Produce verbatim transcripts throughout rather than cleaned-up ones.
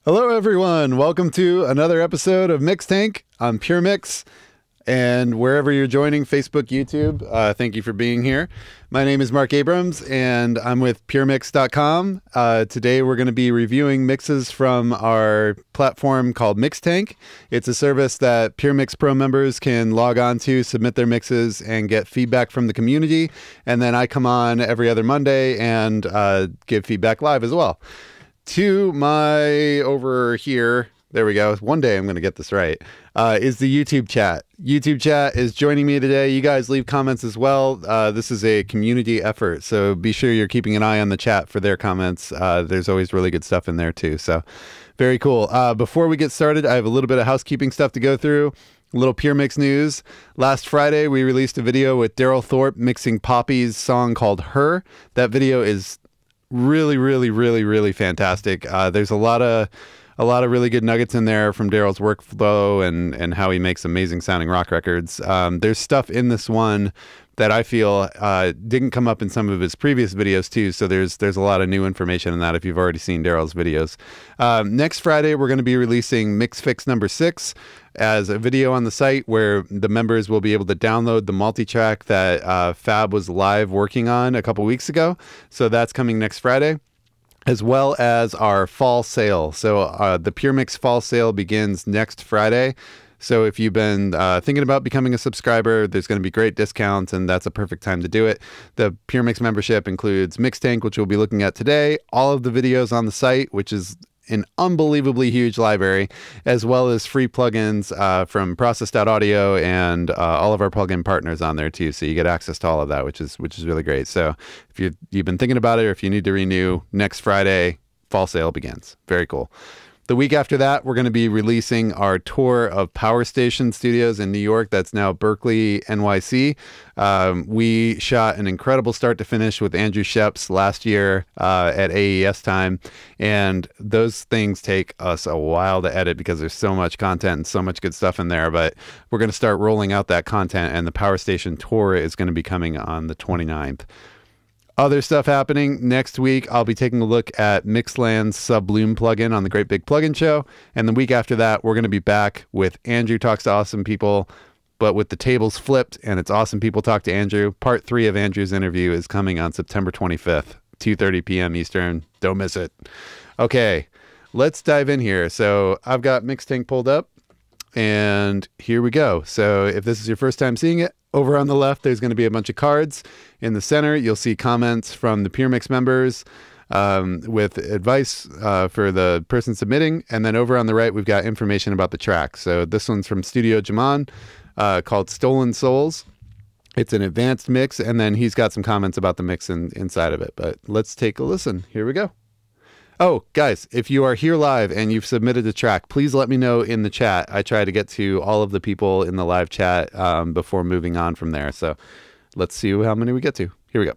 Hello, everyone. Welcome to another episode of Mix Tank. I'm Puremix, and wherever you're joining, Facebook, YouTube, uh, thank you for being here. My name is Mark Abrams, and I'm with Puremix dot com. Uh, today, we're going to be reviewing mixes from our platform called Mix Tank. It's a service that Puremix Pro members can log on to, submit their mixes, and get feedback from the community. And then I come on every other Monday and uh, give feedback live as well. To my over here, there we go. One day I'm going to get this right, uh, is the YouTube chat. YouTube chat is joining me today. You guys leave comments as well. Uh, this is a community effort, so be sure you're keeping an eye on the chat for their comments. Uh, there's always really good stuff in there too, so very cool. Uh, before we get started, I have a little bit of housekeeping stuff to go through. A little Puremix news. Last Friday, we released a video with Daryl Thorpe mixing Poppy's song called Her. That video is really, really, really, really fantastic. Uh, there's a lot of a lot of really good nuggets in there from Daryl's workflow and and how he makes amazing sounding rock records. Um, there's stuff in this one that I feel uh, didn't come up in some of his previous videos too. So there's there's a lot of new information in that if you've already seen Daryl's videos. Um, next Friday, we're going to be releasing Mix Fix number six as a video on the site where the members will be able to download the multi-track that uh, Fab was live working on a couple weeks ago. So that's coming next Friday, as well as our fall sale. So uh, the Puremix fall sale begins next Friday. So if you've been uh, thinking about becoming a subscriber, there's going to be great discounts, and that's a perfect time to do it. The Puremix membership includes Mix Tank, which we'll be looking at today, all of the videos on the site, which is an unbelievably huge library, as well as free plugins uh, from Processed Out Audio and uh, all of our plugin partners on there too. So you get access to all of that, which is which is really great. So if you you've been thinking about it, or if you need to renew, next Friday, fall sale begins. Very cool. The week after that, we're going to be releasing our tour of Power Station Studios in New York. That's now Berkeley, N Y C. Um, we shot an incredible start to finish with Andrew Sheps last year uh, at A E S time. And those things take us a while to edit because there's so much content and so much good stuff in there. But we're going to start rolling out that content, and the Power Station tour is going to be coming on the twenty-ninth. Other stuff happening next week, I'll be taking a look at Mixland's Subloom plugin on the Great Big Plugin Show. And the week after that, we're going to be back with Andrew Talks to Awesome People, but with the tables flipped, and it's Awesome People Talk to Andrew. Part three of Andrew's interview is coming on September twenty-fifth, two thirty p m Eastern. Don't miss it. Okay, let's dive in here. So I've got Mix Tank pulled up, and here we go. So if this is your first time seeing it, over on the left, there's going to be a bunch of cards. In the center, you'll see comments from the Puremix members um, with advice uh, for the person submitting. And then over on the right, we've got information about the track. So this one's from Studio Jaman uh, called Stolen Souls. It's an advanced mix, and then he's got some comments about the mix in, inside of it. But let's take a listen. Here we go. Oh, guys, if you are here live and you've submitted a track, please let me know in the chat. I try to get to all of the people in the live chat um, before moving on from there. So let's see how many we get to. Here we go.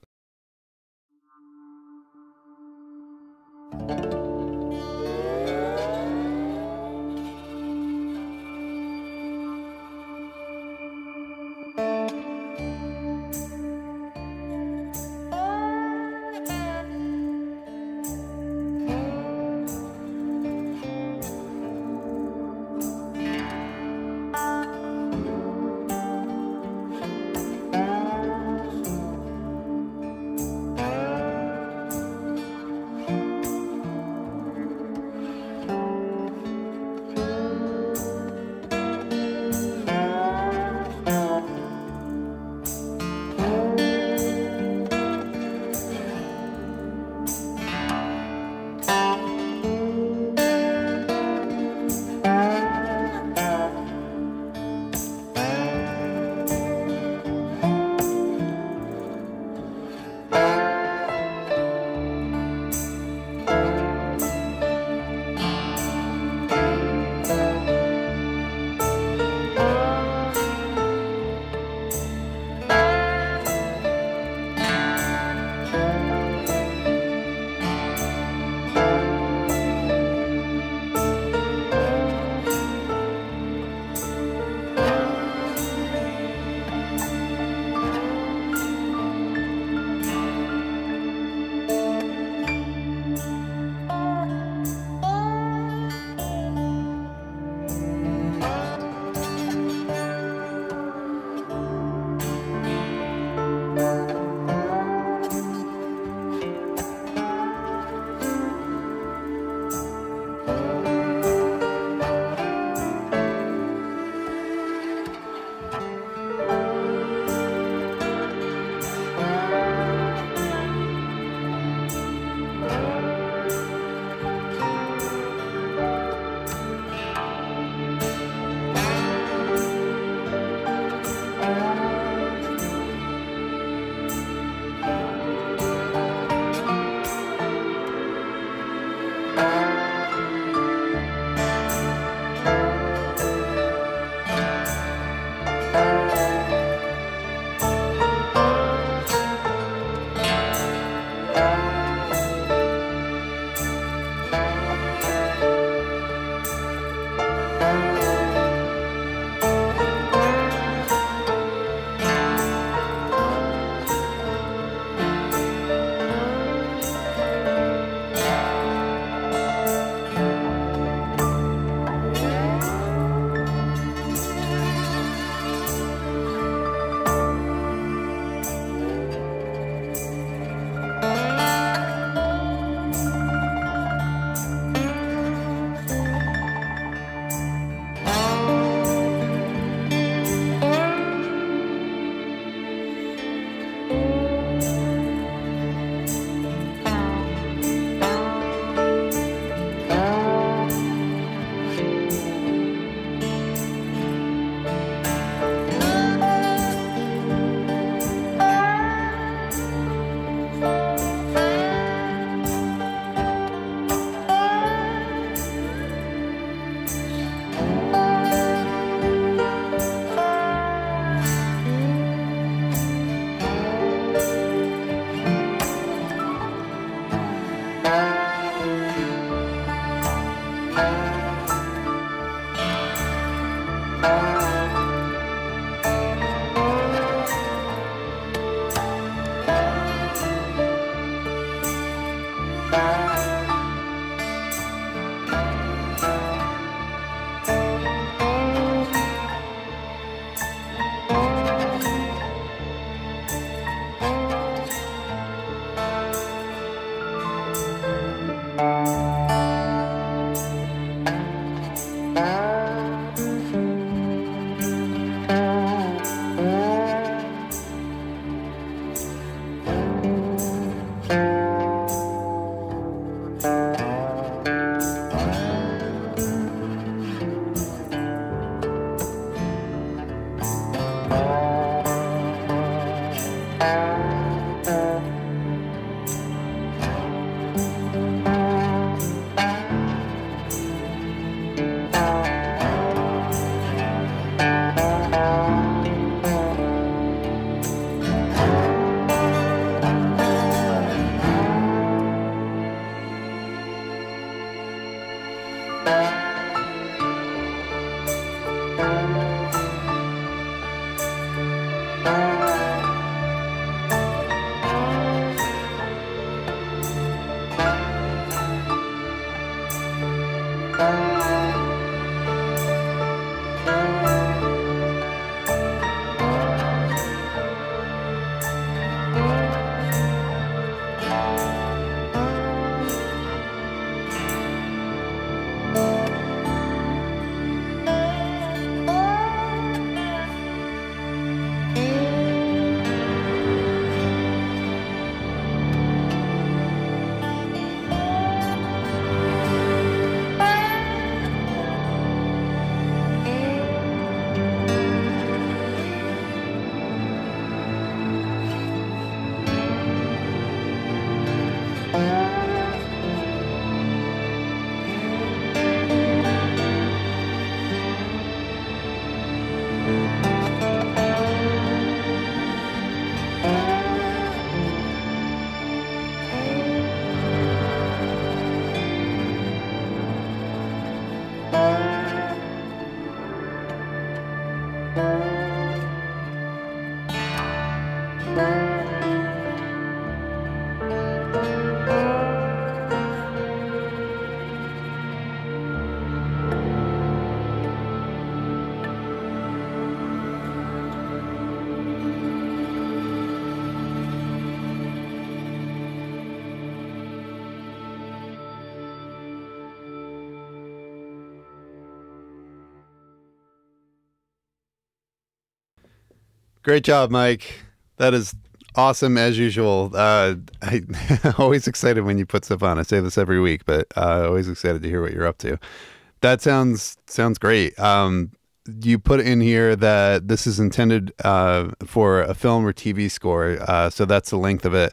Great job, Mike. That is awesome as usual. Uh, I always excited when you put stuff on. I say this every week, but uh, always excited to hear what you're up to. That sounds sounds great. Um, you put in here that this is intended uh, for a film or T V score, uh, so that's the length of it.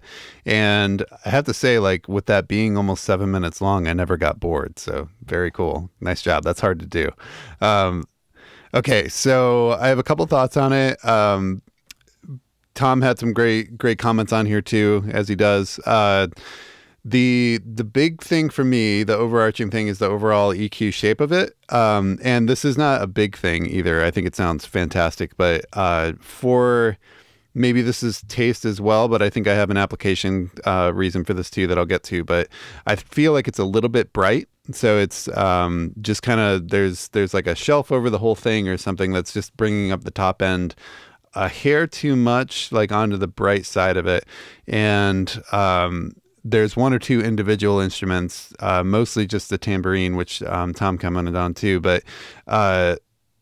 And I have to say, like, with that being almost seven minutes long, I never got bored. So very cool. Nice job. That's hard to do. Um, Okay, so I have a couple thoughts on it. Um, Tom had some great, great comments on here too, as he does. Uh, the the big thing for me, the overarching thing, is the overall E Q shape of it. Um, and this is not a big thing either. I think it sounds fantastic, but uh, for maybe this is taste as well, but I think I have an application uh, reason for this too that I'll get to. But I feel like it's a little bit bright. So it's um, just kind of, there's there's like a shelf over the whole thing or something that's just bringing up the top end a hair too much, like onto the bright side of it. And um, there's one or two individual instruments, uh, mostly just the tambourine, which um, Tom commented on too. But uh,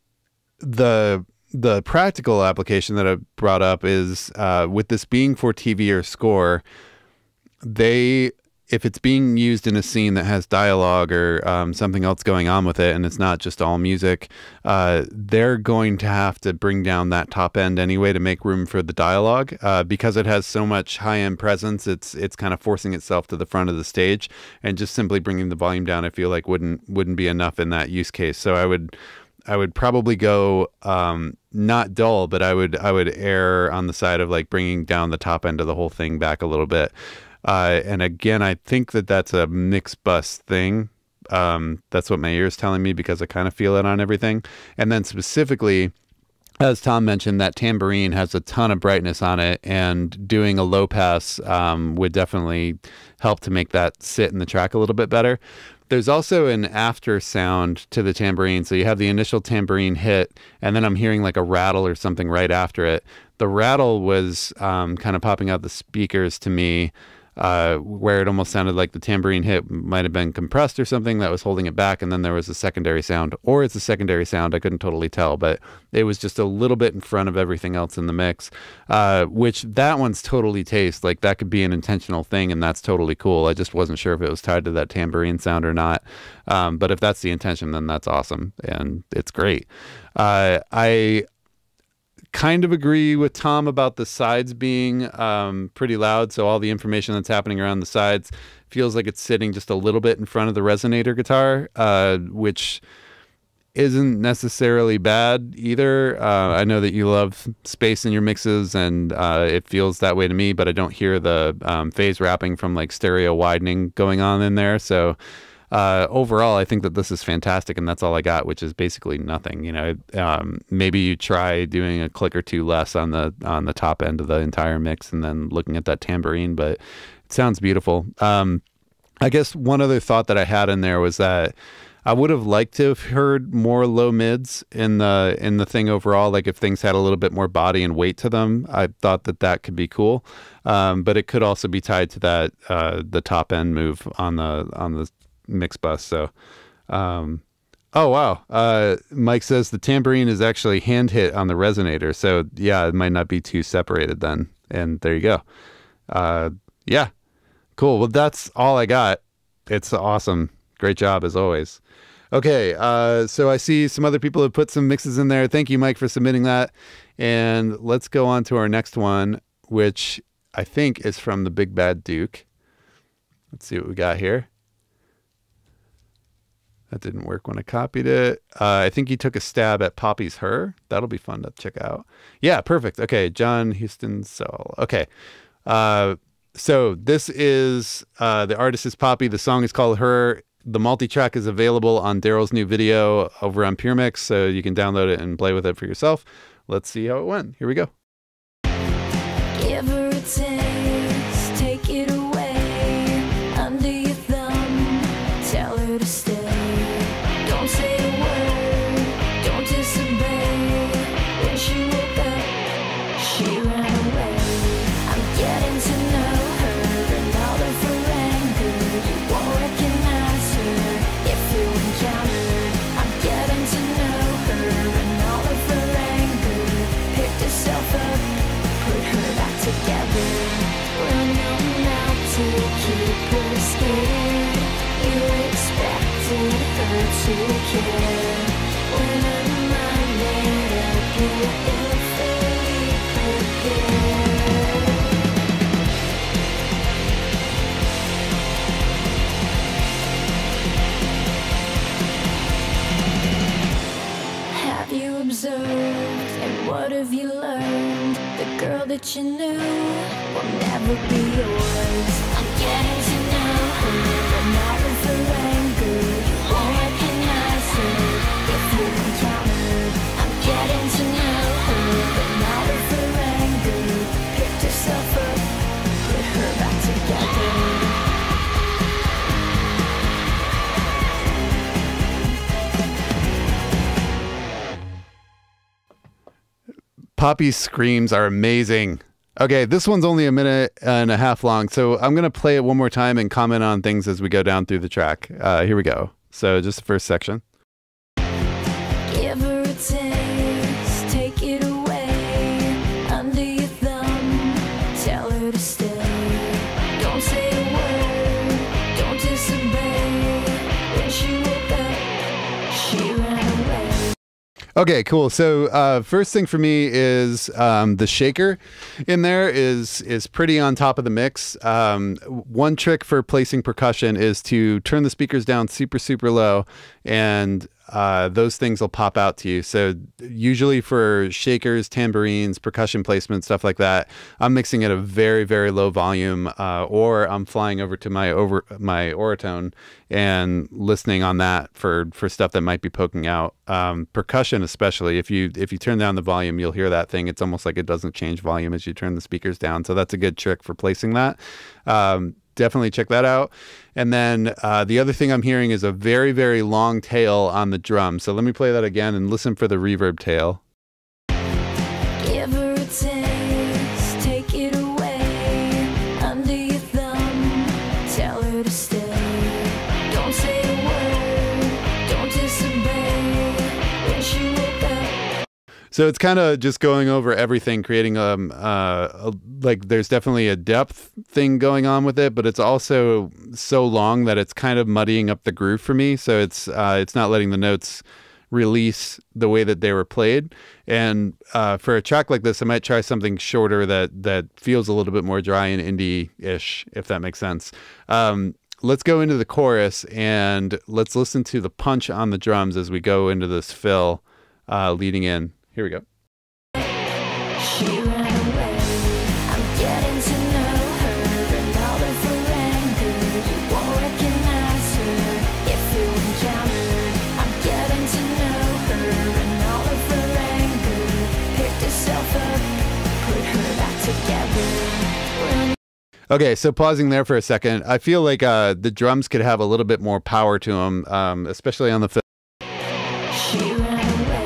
the the practical application that I brought up is uh, with this being for T V or score, they... if it's being used in a scene that has dialogue or um, something else going on with it, and it's not just all music, uh, they're going to have to bring down that top end anyway to make room for the dialogue. Uh, because it has so much high-end presence, it's it's kind of forcing itself to the front of the stage, and just simply bringing the volume down, I feel like wouldn't wouldn't be enough in that use case. So I would I would probably go um, not dull, but I would I would err on the side of like bringing down the top end of the whole thing back a little bit. Uh, and again, I think that that's a mix bus thing. Um, that's what my ear is telling me because I kind of feel it on everything. And then specifically, as Tom mentioned, that tambourine has a ton of brightness on it, and doing a low pass um, would definitely help to make that sit in the track a little bit better. There's also an after sound to the tambourine. So you have the initial tambourine hit, and then I'm hearing like a rattle or something right after it. The rattle was um, kind of popping out the speakers to me, uh, where it almost sounded like the tambourine hit might have been compressed or something that was holding it back, and then there was a secondary sound, or it's a secondary sound. I couldn't totally tell, but it was just a little bit in front of everything else in the mix, uh, which that one's totally taste. Like that could be an intentional thing, and that's totally cool. I just wasn't sure if it was tied to that tambourine sound or not. Um, but if that's the intention, then that's awesome, and it's great. Uh, I kind of agree with Tom about the sides being um, pretty loud. So all the information that's happening around the sides feels like it's sitting just a little bit in front of the resonator guitar, uh, which isn't necessarily bad either. Uh, I know that you love space in your mixes, and uh, it feels that way to me, but I don't hear the um, phase wrapping from like stereo widening going on in there. So uh, overall, I think that this is fantastic, and that's all I got, which is basically nothing. You know, um, maybe you try doing a click or two less on the on the top end of the entire mix, and then looking at that tambourine, but it sounds beautiful. Um, I guess one other thought that I had in there was that I would have liked to have heard more low mids in the in the thing overall. Like if things had a little bit more body and weight to them, I thought that that could be cool. Um, but it could also be tied to that uh, the top end move on the on the mix bus. So, um, oh wow, uh, Mike says the tambourine is actually hand hit on the resonator. So yeah, it might not be too separated then. And there you go. Uh, yeah, cool. Well, that's all I got. It's awesome. Great job as always. Okay, uh, so I see some other people have put some mixes in there. Thank you, Mike, for submitting that. And let's go on to our next one, which I think is from the Big Bad Duke. Let's see what we got here. That didn't work when I copied it. Uh, I think he took a stab at Poppy's Her. That'll be fun to check out. Yeah, perfect. Okay, John Houston Soul. Okay. Uh, so this is, uh, the artist is Poppy. The song is called Her. The multi-track is available on Daryl's new video over on Puremix, so you can download it and play with it for yourself. Let's see how it went. Here we go. Give her a taste, take it away, under your thumb, tell her to stay. Don't say a word, don't disobey. When she woke up, she ran away. I'm getting to know her and all of her anger. You won't recognize her if you encounter. I'm getting to know her and all of her anger. Picked herself up, put her back together. Run on out to keep her scared. You expected her to care. When her mind made up, you were fully prepared. Have you observed, and what have you learned? The girl that you knew will never be yours. I'm getting to know her, and all of her anger. You won't recognize her if you encounter. I'm getting to know her, and all of her anger. Picked herself up, put her back together. Poppy's screams are amazing. Okay, this one's only a minute and a half long, so I'm going to play it one more time and comment on things as we go down through the track. Uh, here we go. So just the first section. Give her a taste, take it away, under your thumb, tell her to stay. Don't say a word, don't disobey. When she woke up, she ran away. Okay, cool. So uh, first thing for me is um, the shaker in there is is pretty on top of the mix. Um, one trick for placing percussion is to turn the speakers down super, super low, and uh, those things will pop out to you. So usually for shakers, tambourines, percussion placement, stuff like that, I'm mixing at a very, very low volume, uh, or I'm flying over to my over my Oratone and listening on that for for stuff that might be poking out. Um, percussion, especially if you if you turn down the volume, you'll hear that thing. It's almost like it doesn't change volume as you turn the speakers down. So that's a good trick for placing that. Um, definitely check that out. And then uh, the other thing I'm hearing is a very, very long tail on the drum. So let me play that again and listen for the reverb tail. Give her a taste, take it away, under your thumb, tell her to stay. Don't say a word, don't disobey. When she woke up. So it's kind of just going over everything, creating um uh a, like there's definitely a depth thing going on with it, but it's also so long that it's kind of muddying up the groove for me. So it's uh it's not letting the notes release the way that they were played. And uh, for a track like this, I might try something shorter that that feels a little bit more dry and indie-ish, if that makes sense. Um, let's go into the chorus and let's listen to the punch on the drums as we go into this fill uh, leading in. Here we go. She ran away. I'm getting to know her and all of her anger. You won't recognize her if you encountered. I'm getting to know her and all of her anger. Picked herself up, put her back together. Run. Okay, so pausing there for a second, I feel like uh, the drums could have a little bit more power to them, um, especially on the fill. She ran away.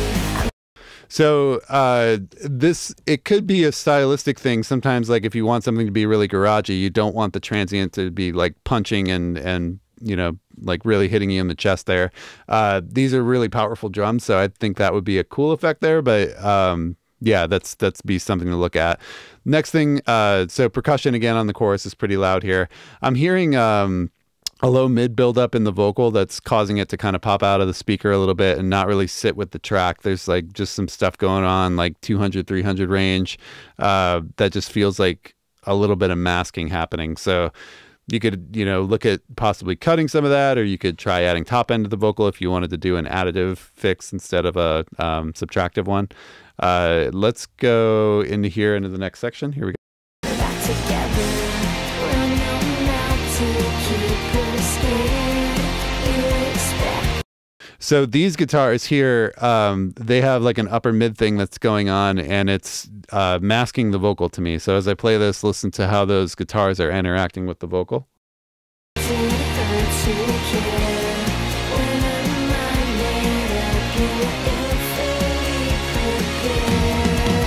So uh, this, it could be a stylistic thing. Sometimes, like if you want something to be really garagey, you don't want the transient to be like punching and, and you know, like really hitting you in the chest there. Uh, these are really powerful drums, so I think that would be a cool effect there. But um, yeah, that's that's be something to look at. Next thing, uh, so percussion again on the chorus is pretty loud here. I'm hearing um, a low mid build up in the vocal that's causing it to kind of pop out of the speaker a little bit and not really sit with the track. There's like just some stuff going on, like two hundred, three hundred range, uh, that just feels like a little bit of masking happening. So you could, you know, look at possibly cutting some of that, or you could try adding top end to the vocal if you wanted to do an additive fix instead of a um, subtractive one. Uh, let's go into here into the next section. Here we go. Back together. Run your mouth to keep her scared. You expect. So these guitars here, um, they have like an upper mid thing that's going on, and it's uh, masking the vocal to me. So as I play this, listen to how those guitars are interacting with the vocal. To her to care. When I'm made up, you're fully prepared.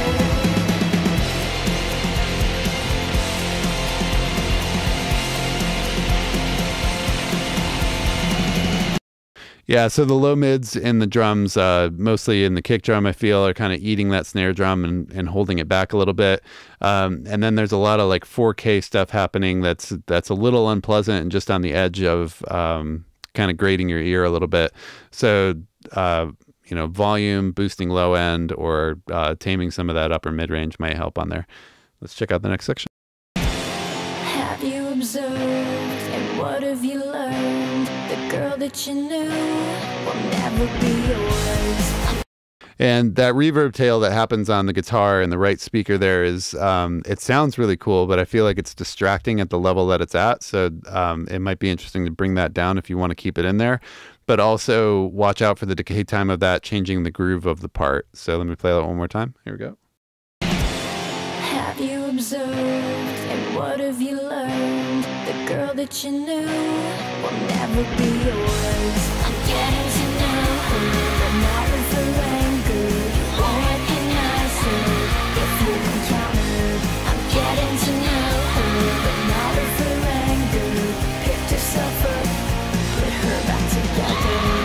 Yeah, so the low mids in the drums, uh, mostly in the kick drum, I feel are kind of eating that snare drum and, and holding it back a little bit. Um, and then there's a lot of like four K stuff happening that's that's a little unpleasant and just on the edge of um, kind of grating your ear a little bit. So, uh, you know, volume, boosting low end, or uh, taming some of that upper mid range might help on there. Let's check out the next section. Have you observed and what have you learned? The girl that you knew will never be yours. And that reverb tail that happens on the guitar and the right speaker there is, um, it sounds really cool, but I feel like it's distracting at the level that it's at. So um, it might be interesting to bring that down if you want to keep it in there. But also watch out for the decay time of that changing the groove of the part. So let me play that one more time. Here we go. Have you observed and what have you learned? The girl that you knew will never be yours. I'm getting to know her, and all of her anger. You won't recognize her if you encountered. I'm getting to know her, and all of her anger. Picked herself up, put her back together.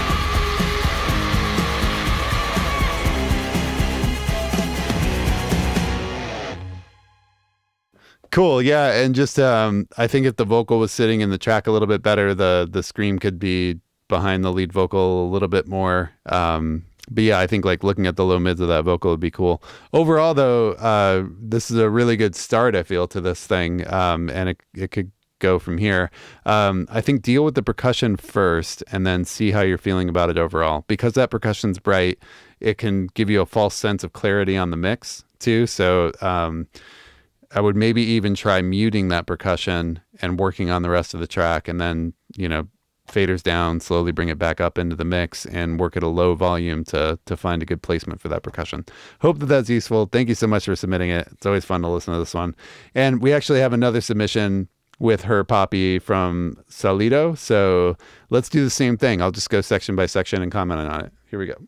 Cool, yeah, and just um, I think if the vocal was sitting in the track a little bit better, the the scream could be behind the lead vocal a little bit more. Um, but yeah, I think like looking at the low mids of that vocal would be cool. Overall, though, uh, this is a really good start, I feel, to this thing, um, and it it could go from here. Um, I think deal with the percussion first, and then see how you're feeling about it overall. Because that percussion's bright, it can give you a false sense of clarity on the mix too. So. Um, I would maybe even try muting that percussion and working on the rest of the track, and then, you know, faders down, slowly bring it back up into the mix and work at a low volume to to find a good placement for that percussion. Hope that that's useful. Thank you so much for submitting it. It's always fun to listen to this one. And we actually have another submission with her Poppy from Salido. So let's do the same thing. I'll just go section by section and comment on it. Here we go.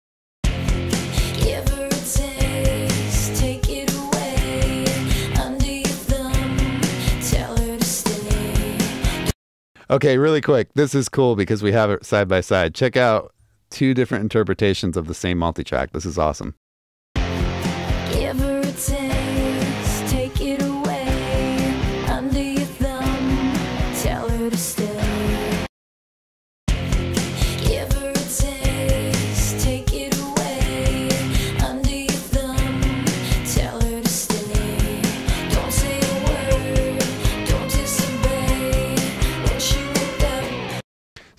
Give her a taste, take it away, under your thumb, tell her to stay. Okay, really quick. This is cool because we have it side by side. Check out two different interpretations of the same multi-track. This is awesome. Give her a taste, take it away, under your thumb, tell her to stay. Give her a taste.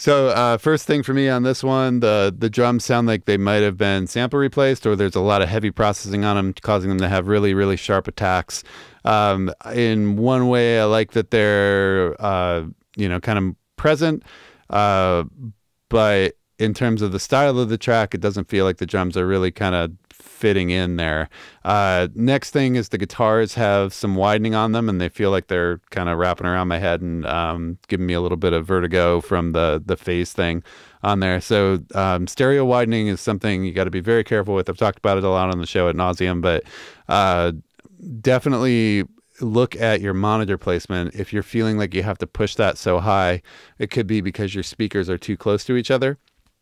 So uh, first thing for me on this one, the the drums sound like they might have been sample replaced, or there's a lot of heavy processing on them, causing them to have really, really sharp attacks. Um, in one way, I like that they're, uh, you know, kind of present, uh, but in terms of the style of the track, it doesn't feel like the drums are really kind of fitting in there. Uh, next thing is the guitars have some widening on them, and they feel like they're kind of wrapping around my head and um, giving me a little bit of vertigo from the the phase thing on there. So um, stereo widening is something you got to be very careful with. I've talked about it a lot on the show ad nauseum, but uh, definitely look at your monitor placement. If you're feeling like you have to push that so high, it could be because your speakers are too close to each other,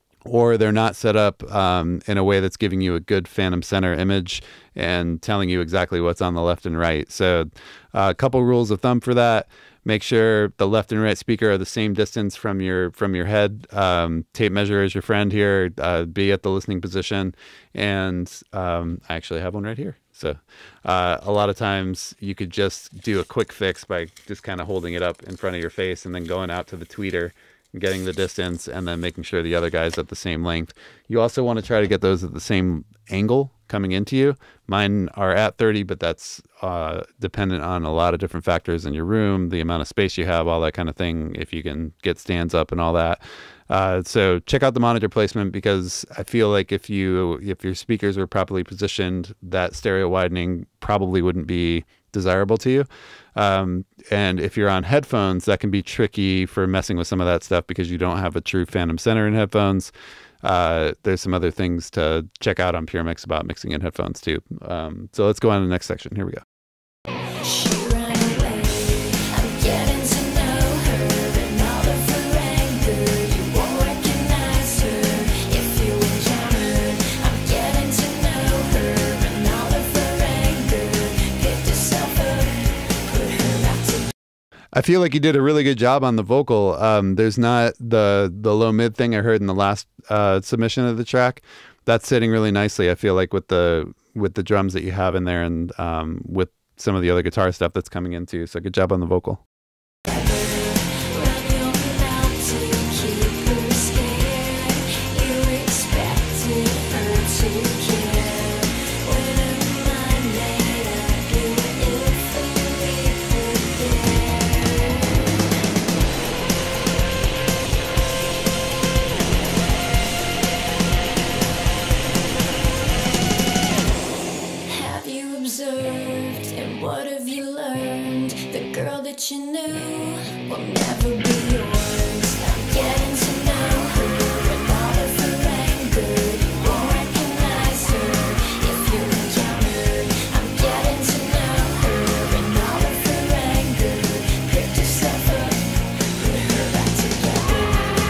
or they're not set up um, in a way that's giving you a good phantom center image and telling you exactly what's on the left and right. So uh, a couple rules of thumb for that. Make sure the left and right speaker are the same distance from your from your head. Um, tape measure is your friend here. Uh, be at the listening position. And um, I actually have one right here. So uh, a lot of times you could just do a quick fix by just kind of holding it up in front of your face and then going out to the tweeter, getting the distance, and then making sure the other guy's at the same length. You also want to try to get those at the same angle coming into you. Mine are at thirty, but that's uh, dependent on a lot of different factors in your room, the amount of space you have, all that kind of thing, if you can get stands up and all that. Uh, so check out the monitor placement, because I feel like if you if your speakers were properly positioned, that stereo widening probably wouldn't be desirable to you. Um, and if you're on headphones, that can be tricky for messing with some of that stuff because you don't have a true phantom center in headphones. Uh, there's some other things to check out on Puremix about mixing in headphones too. Um, so let's go on to the next section. Here we go. She ran away. I'm getting to know her and all of her anger. You won't recognize her if you encounter. I'm getting to know her and all of her anger. Pick yourself up, put her back together. I feel like you did a really good job on the vocal. Um, there's not the the low mid thing I heard in the last uh, submission of the track. That's sitting really nicely. I feel like with the with the drums that you have in there, and um, with some of the other guitar stuff that's coming in too. So good job on the vocal. Run your mouth to keep her scared. You expected her to care. When her mind made up, you were illfully prepared. Have you observed, and what have you learned? The girl that you knew will never be yours. I'm getting to know her and all of her anger. You won't recognize her if you encounter. I'm getting to know her and all of her anger. Pick yourself up, put her back together.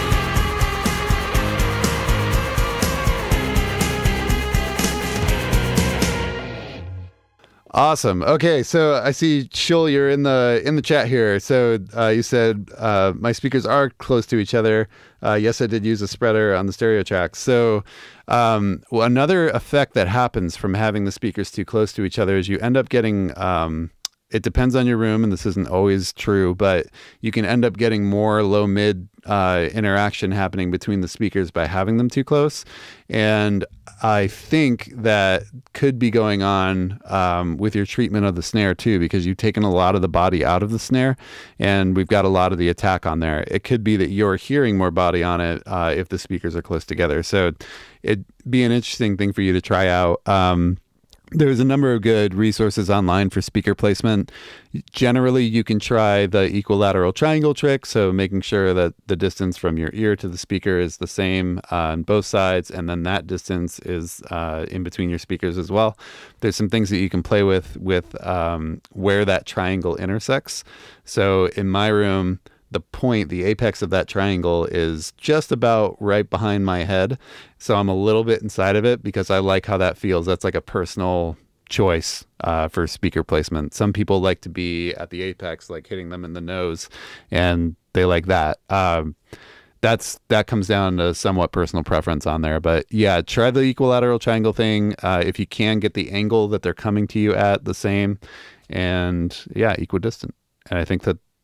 Awesome. Okay, so I see Shul, you're in the in the chat here. So uh, you said uh, my speakers are close to each other. Uh, yes, I did use a spreader on the stereo track. So um, well, another effect that happens from having the speakers too close to each other is you end up getting. Um, it depends on your room, and this isn't always true, but you can end up getting more low mid uh, interaction happening between the speakers by having them too close. And I think that could be going on um, with your treatment of the snare too, because you've taken a lot of the body out of the snare, and we've got a lot of the attack on there. It could be that you're hearing more body on it uh, if the speakers are close together. So it'd be an interesting thing for you to try out. Um, There's a number of good resources online for speaker placement. Generally, you can try the equilateral triangle trick, so making sure that the distance from your ear to the speaker is the same uh, on both sides, and then that distance is uh, in between your speakers as well. There's some things that you can play with with um, where that triangle intersects. So in my room, the point, the apex of that triangle is just about right behind my head. So I'm a little bit inside of it because I like how that feels. That's like a personal choice uh, for speaker placement. Some people like to be at the apex, like hitting them in the nose, and they like that. Um, that's that comes down to somewhat personal preference on there. But yeah, try the equilateral triangle thing. Uh, if you can get the angle that they're coming to you at the same, and yeah, equidistant. And I think that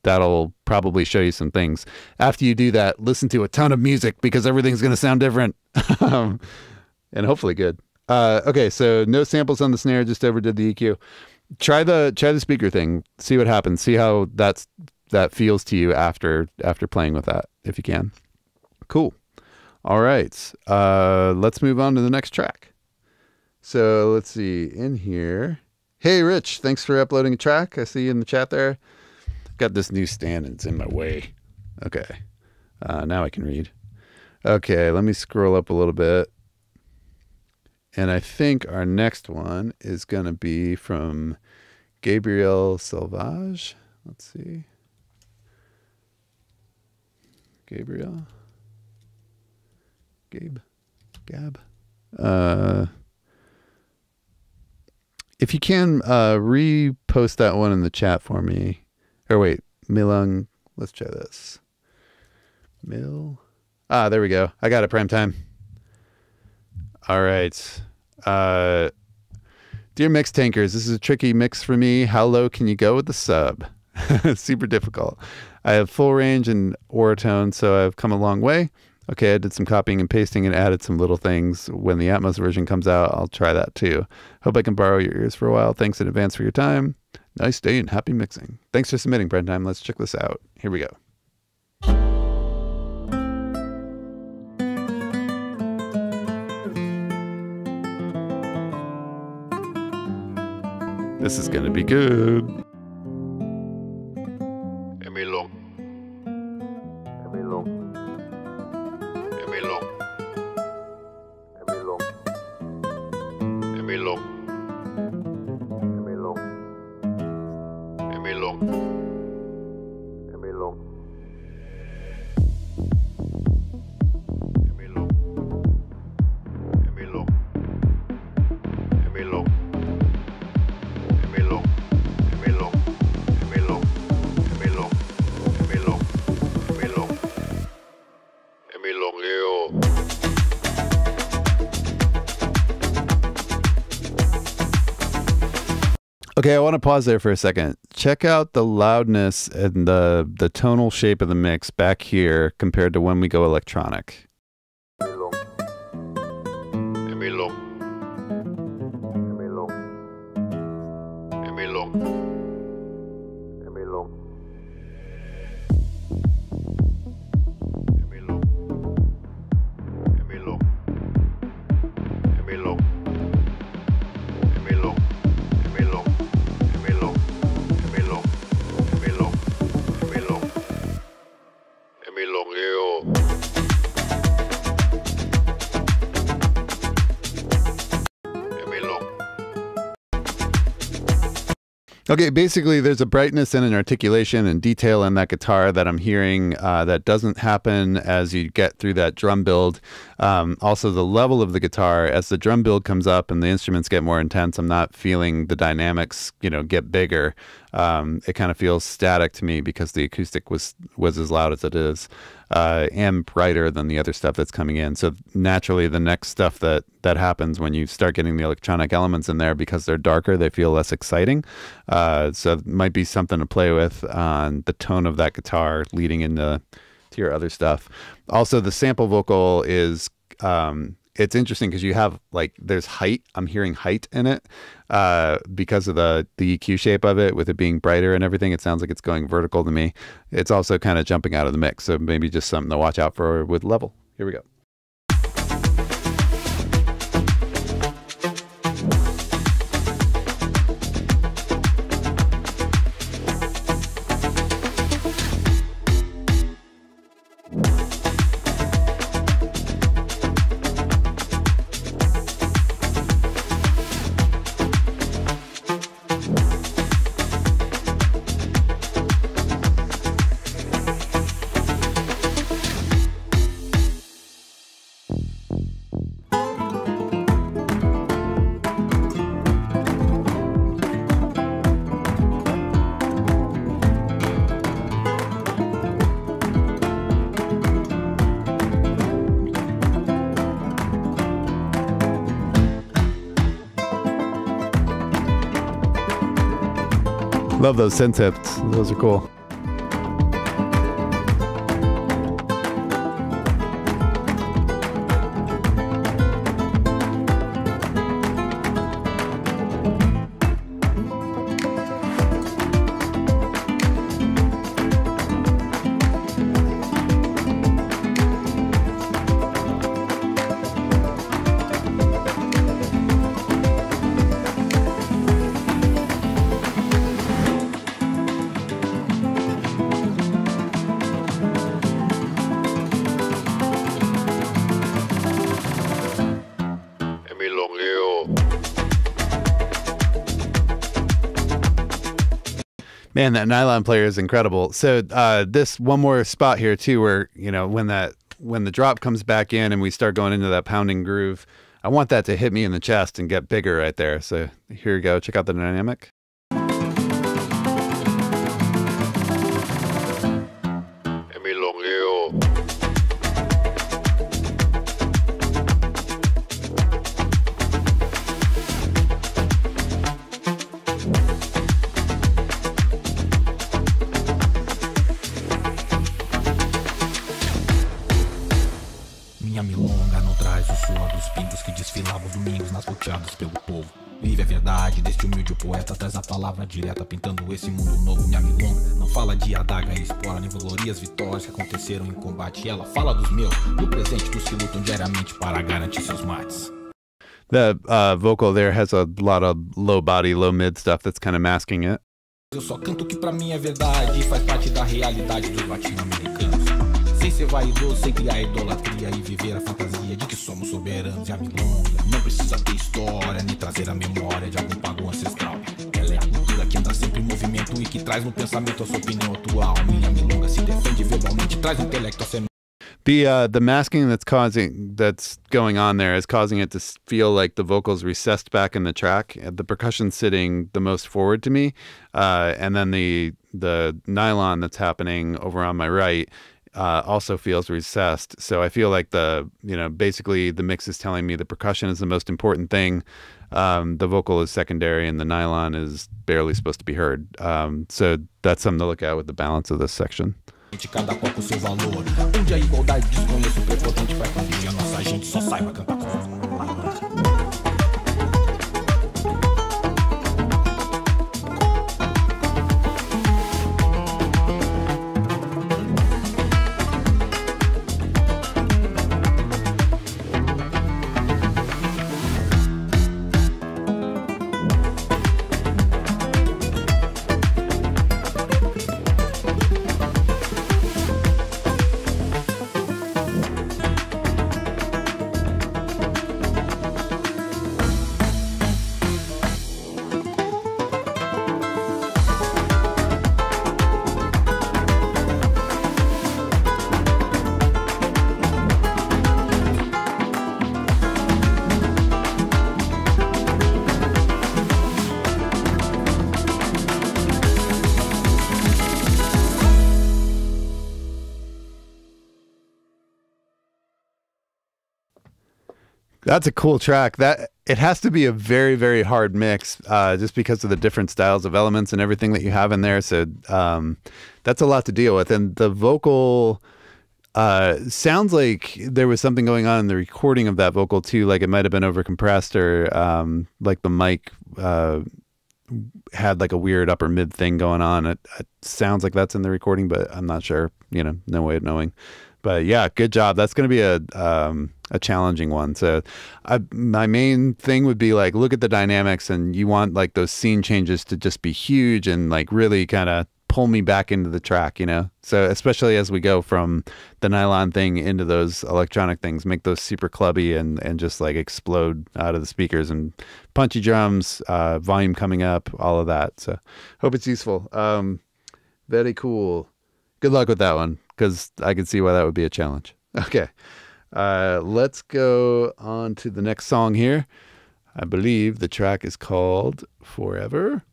that'll probably show you some things. After you do that, listen to a ton of music because everything's going to sound different. um, and hopefully good. Uh, okay, so no samples on the snare, just overdid the E Q. Try the try the speaker thing. See what happens. See how that's that feels to you after after playing with that, if you can. Cool. All right. Uh, let's move on to the next track. So let's see in here. Hey, Rich, thanks for uploading a track. I see you in the chat there. Got this new stand and it's in my way. Okay. Uh, now I can read. Okay, let me scroll up a little bit. And I think our next one is going to be from Gabriel Sauvage. Let's see. Gabriel. Gabe. Gab. Uh, if you can, uh, repost that one in the chat for me. Or wait, Milung. Let's try this. Mil. Ah, there we go. I got it, prime time. All right. Uh, dear mix tankers, this is a tricky mix for me. How low can you go with the sub? Super difficult. I have full range and Orotone, so I've come a long way. Okay, I did some copying and pasting and added some little things. When the Atmos version comes out, I'll try that too. Hope I can borrow your ears for a while. Thanks in advance for your time. Nice day and happy mixing. Thanks for submitting, Brent Time. Let's check this out. Here we go. This is going to be good. Emilio. Emilio. Emilio. Emilio. Emilio. Emilio. Emilio. Emilio. Emilio. Emilio. Emilio. Okay, I want to pause there for a second. Check out the loudness and the the tonal shape of the mix back here compared to when we go electronic. Emilio. Emilio. Emilio. Emilio. Emilio. Emilio. Emilio. Emilio. Emilio. Emilio. Emilio. Emilio. Emilio. Emilio. Emilio. Okay, basically there's a brightness and an articulation and detail in that guitar that I'm hearing uh, that doesn't happen as you get through that drum build. Um, also, the level of the guitar, as the drum build comes up and the instruments get more intense, I'm not feeling the dynamics, you know, get bigger. Um, it kind of feels static to me because the acoustic was was as loud as it is, uh, and brighter than the other stuff that's coming in. So naturally, the next stuff that that happens when you start getting the electronic elements in there, because they're darker, they feel less exciting. Uh, so it might be something to play with on the tone of that guitar leading into to your other stuff. Also, the sample vocal is um, it's interesting because you have like there's height. I'm hearing height in it uh, because of the the E Q shape of it, with it being brighter and everything. It sounds like it's going vertical to me. It's also kind of jumping out of the mix, so maybe just something to watch out for with level. Here we go. Love those synth hips. Those are cool. Man, that nylon player is incredible. So uh, this one more spot here too, where you know when that when the drop comes back in and we start going into that pounding groove, I want that to hit me in the chest and get bigger right there. So here you go. Check out the dynamic. Minha milonga não traz o suor dos pingos que desfilavam domingos nas volteadas pelo povo. Vive a verdade deste humilde poeta, traz a palavra direta pintando esse mundo novo. Minha milonga não fala de adaga e espora, nem valorias vitórias que aconteceram em combate. Ela fala dos meus, do presente, dos que lutam diariamente para garantir seus mates. The uh, vocal there has a lot of low body, low mid stuff that's kind of masking it. Eu só canto que pra mim é verdade e faz parte da realidade dos latino-americanos. Sem ser vaidoso, sem criar idolatria e viver a fantasia de que somos soberanos. E a milonga não precisa ter história, nem trazer a memória de algum pago ancestral. Ela é a cultura que anda sempre em movimento e que traz no pensamento a sua opinião atual. Minha milonga se defende verbalmente, traz o intelecto a ser... The uh, the masking that's causing that's going on there is causing it to feel like the vocals recessed back in the track. The percussion sitting the most forward to me, uh, and then the the nylon that's happening over on my right uh, also feels recessed. So I feel like the you know basically the mix is telling me the percussion is the most important thing. Um, the vocal is secondary, and the nylon is barely supposed to be heard. Um, so that's something to look at with the balance of this section. Cada qual com seu valor. Onde a igualdade desconheço o prepotente vai confundir a nossa gente só saiba cantar com That's a cool track. That it has to be a very, very hard mix, uh, just because of the different styles of elements and everything that you have in there. So um, that's a lot to deal with. And the vocal uh, sounds like there was something going on in the recording of that vocal too. Like it might have been overcompressed, or um, like the mic uh, had like a weird upper mid thing going on. It, it sounds like that's in the recording, but I'm not sure. You know, no way of knowing. But yeah, good job. That's going to be a um, a challenging one. So I, my main thing would be like, look at the dynamics, and you want like those scene changes to just be huge and like really kind of pull me back into the track, you know? So especially as we go from the nylon thing into those electronic things, make those super clubby and, and just like explode out of the speakers, and punchy drums, uh, volume coming up, all of that. So hope it's useful. Um, very cool. Good luck with that one, because I can see why that would be a challenge. Okay, uh, let's go on to the next song here. I believe the track is called Forever.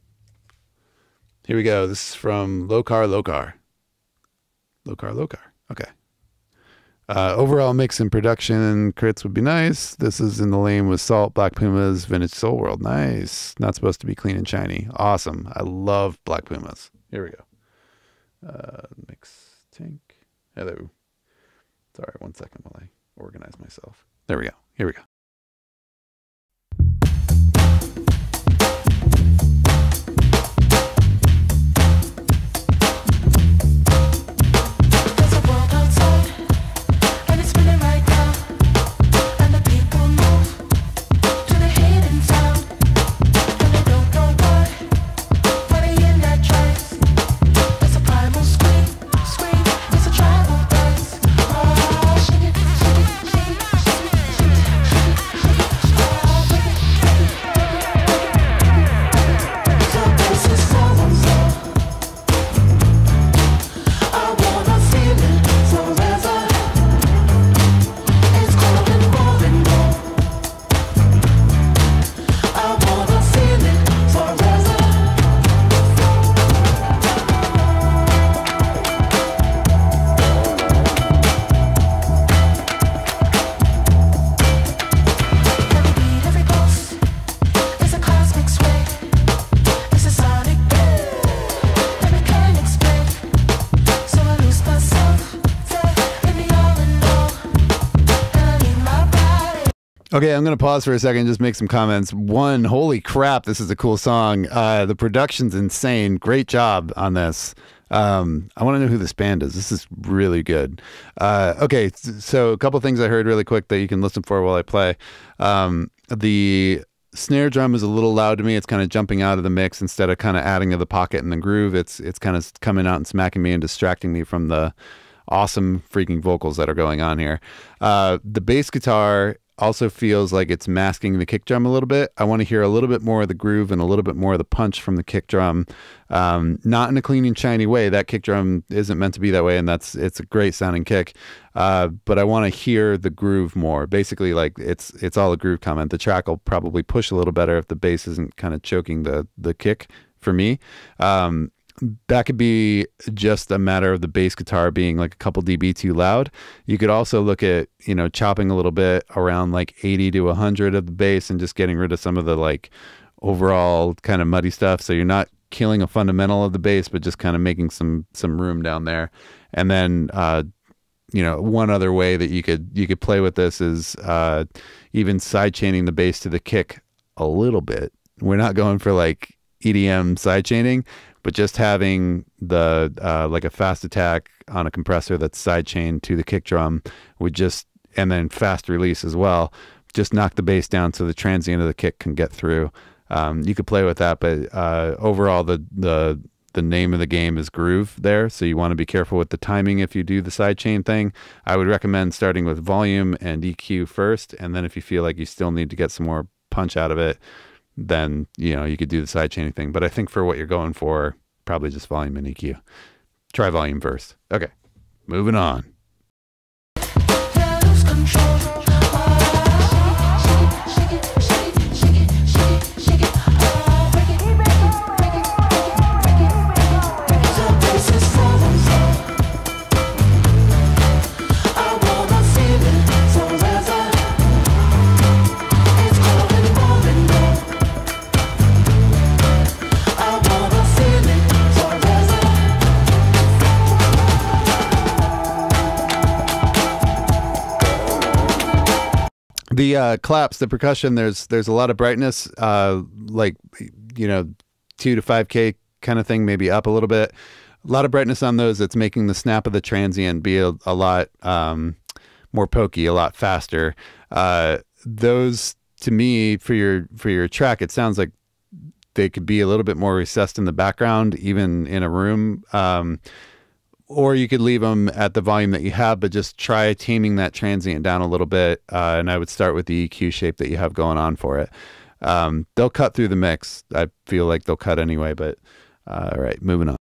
Here we go. This is from Low Car, Low Car. Low Car, Low Car. Okay. Uh, overall mix and production crits would be nice. This is in the lane with Salt, Black Pumas, Vintage Soul World. Nice. Not supposed to be clean and shiny. Awesome. I love Black Pumas. Here we go. Uh, mix tank. Hello. Sorry, one second while I organize myself. There we go. Here we go. Scream, it's a tribal dance. Oh, shake it, shake it, shake it. Okay, I'm going to pause for a second and just make some comments. One, holy crap, this is a cool song. Uh, the production's insane. Great job on this. Um, I want to know who this band is. This is really good. Uh, okay, so a couple things I heard really quick that you can listen for while I play. Um, the snare drum is a little loud to me. It's kind of jumping out of the mix instead of kind of adding to the pocket and the groove. It's it's kind of coming out and smacking me and distracting me from the awesome freaking vocals that are going on here. Uh, the bass guitar also feels like it's masking the kick drum a little bit. I want to hear a little bit more of the groove and a little bit more of the punch from the kick drum. Um, not in a clean and shiny way. That kick drum isn't meant to be that way, and that's it's a great sounding kick. Uh, but I want to hear the groove more. Basically, like it's it's all a groove comment. The track will probably push a little better if the bass isn't kind of choking the the kick for me. Um, that could be just a matter of the bass guitar being like a couple dB too loud. You could also look at, you know, chopping a little bit around like eighty to one hundred of the bass and just getting rid of some of the like overall kind of muddy stuff. So you're not killing a fundamental of the bass, but just kind of making some some room down there. And then uh you know, one other way that you could you could play with this is uh even side chaining the bass to the kick a little bit. We're not going for like E D M side chaining, but just having the uh, like a fast attack on a compressor that's side chained to the kick drum would just, and then fast release as well, just knock the bass down so the transient of the kick can get through. Um, you could play with that, but uh, overall the the the name of the game is groove there, so you want to be careful with the timing if you do the side chain thing. I would recommend starting with volume and E Q first, and then if you feel like you still need to get some more punch out of it, then, you know, you could do the side chaining thing. But I think for what you're going for, probably just volume and E Q. Try volume first. Okay, moving on. Lose control. Shake it, shake it, shake it, shake it, shake it, oh, break it, break it, break it, break it, break it. The bass is full of soul. I wanna feel it forever. It's calling more and more. I wanna feel it forever. The uh, claps, the percussion, there's there's a lot of brightness, uh, like, you know, two to five K kind of thing, maybe up a little bit. A lot of brightness on those that's making the snap of the transient be a, a lot um, more pokey, a lot faster. Uh, those, to me, for your for your track, it sounds like they could be a little bit more recessed in the background, even in a room. Um, or you could leave them at the volume that you have, but just try taming that transient down a little bit. Uh, and I would start with the E Q shape that you have going on for it. Um, they'll cut through the mix. I feel like they'll cut anyway, but uh, all right, moving on.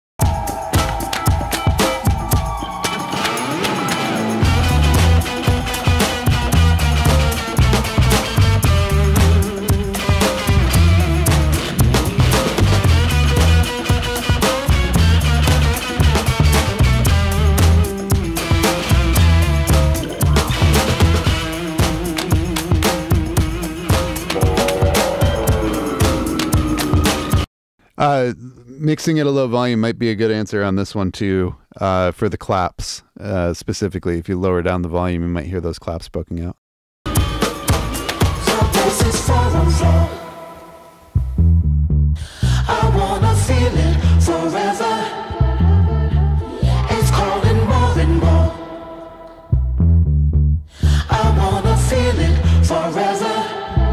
Uh, mixing at a low volume might be a good answer on this one too, uh, for the claps, uh, specifically. If you lower down the volume, you might hear those claps poking out. The bass is full of soul. I wanna feel it forever. It's calling more and more. I wanna feel it forever.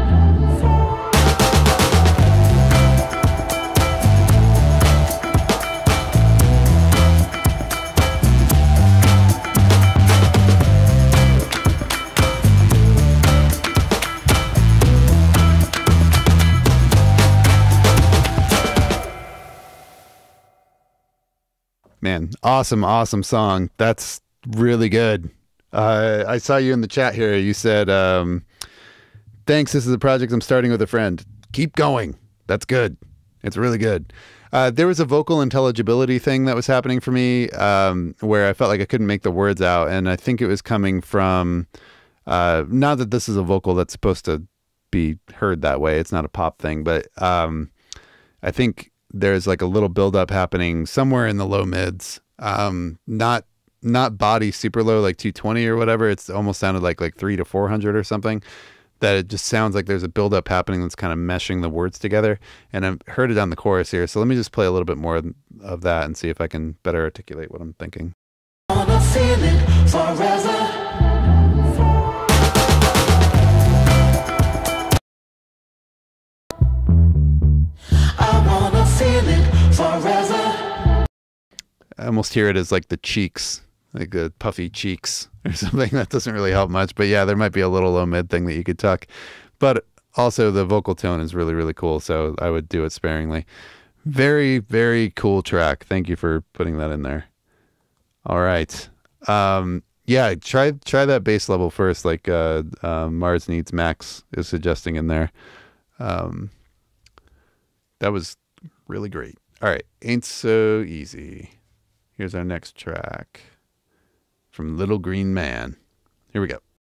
Man, awesome, awesome song. That's really good. Uh, I saw you in the chat here. You said, um, thanks, this is a project I'm starting with a friend. Keep going. That's good. It's really good. Uh, there was a vocal intelligibility thing that was happening for me, um, where I felt like I couldn't make the words out. And I think it was coming from, uh, not that this is a vocal that's supposed to be heard that way. It's not a pop thing, but um, I think there's like a little buildup happening somewhere in the low mids, um, not not body super low, like two twenty or whatever. It's almost sounded like like three to four hundred or something. that it just sounds like there's a buildup happening that's kind of meshing the words together. And I've heard it on the chorus here. So let me just play a little bit more of that and see if I can better articulate what I'm thinking. Wanna feel it forever. I wanna feel it forever. I almost hear it as like the cheeks, like the puffy cheeks or something. That doesn't really help much. But yeah, there might be a little low mid thing that you could tuck. But also the vocal tone is really, really cool. So I would do it sparingly. Very, very cool track. Thank you for putting that in there. All right. Um, yeah, try try that bass level first, like uh, uh, Mars Needs Max is suggesting in there. Um, that was really great. All right, Ain't So Easy. Here's our next track from Little Green Man. Here we go.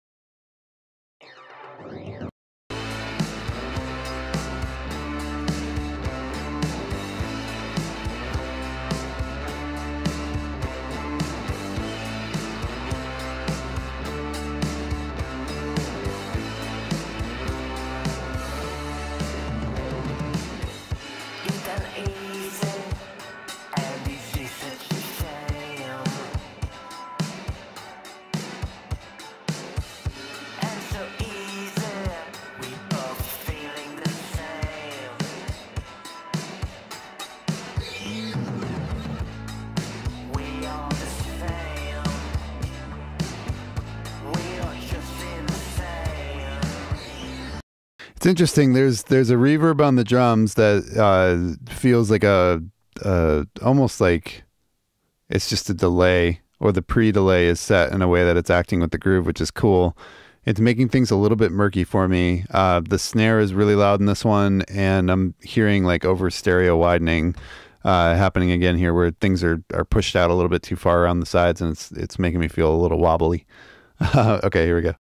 It's interesting. There's there's a reverb on the drums that uh, feels like a uh, almost like it's just a delay, or the pre-delay is set in a way that it's acting with the groove, which is cool. It's making things a little bit murky for me. Uh, the snare is really loud in this one, and I'm hearing like over stereo widening uh, happening again here, where things are are pushed out a little bit too far around the sides, and it's it's making me feel a little wobbly. Okay, here we go.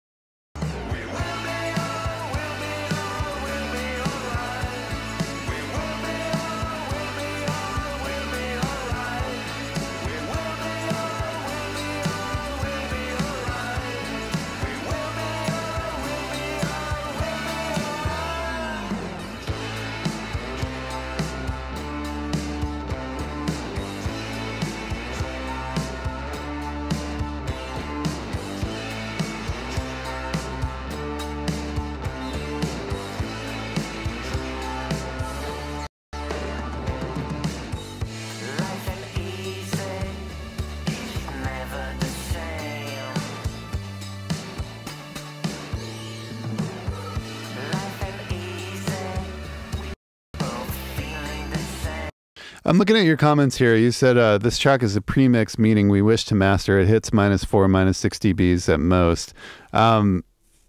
I'm looking at your comments here. You said uh, this track is a premix, meaning we wish to master. It hits minus four, minus six dBs at most. Um,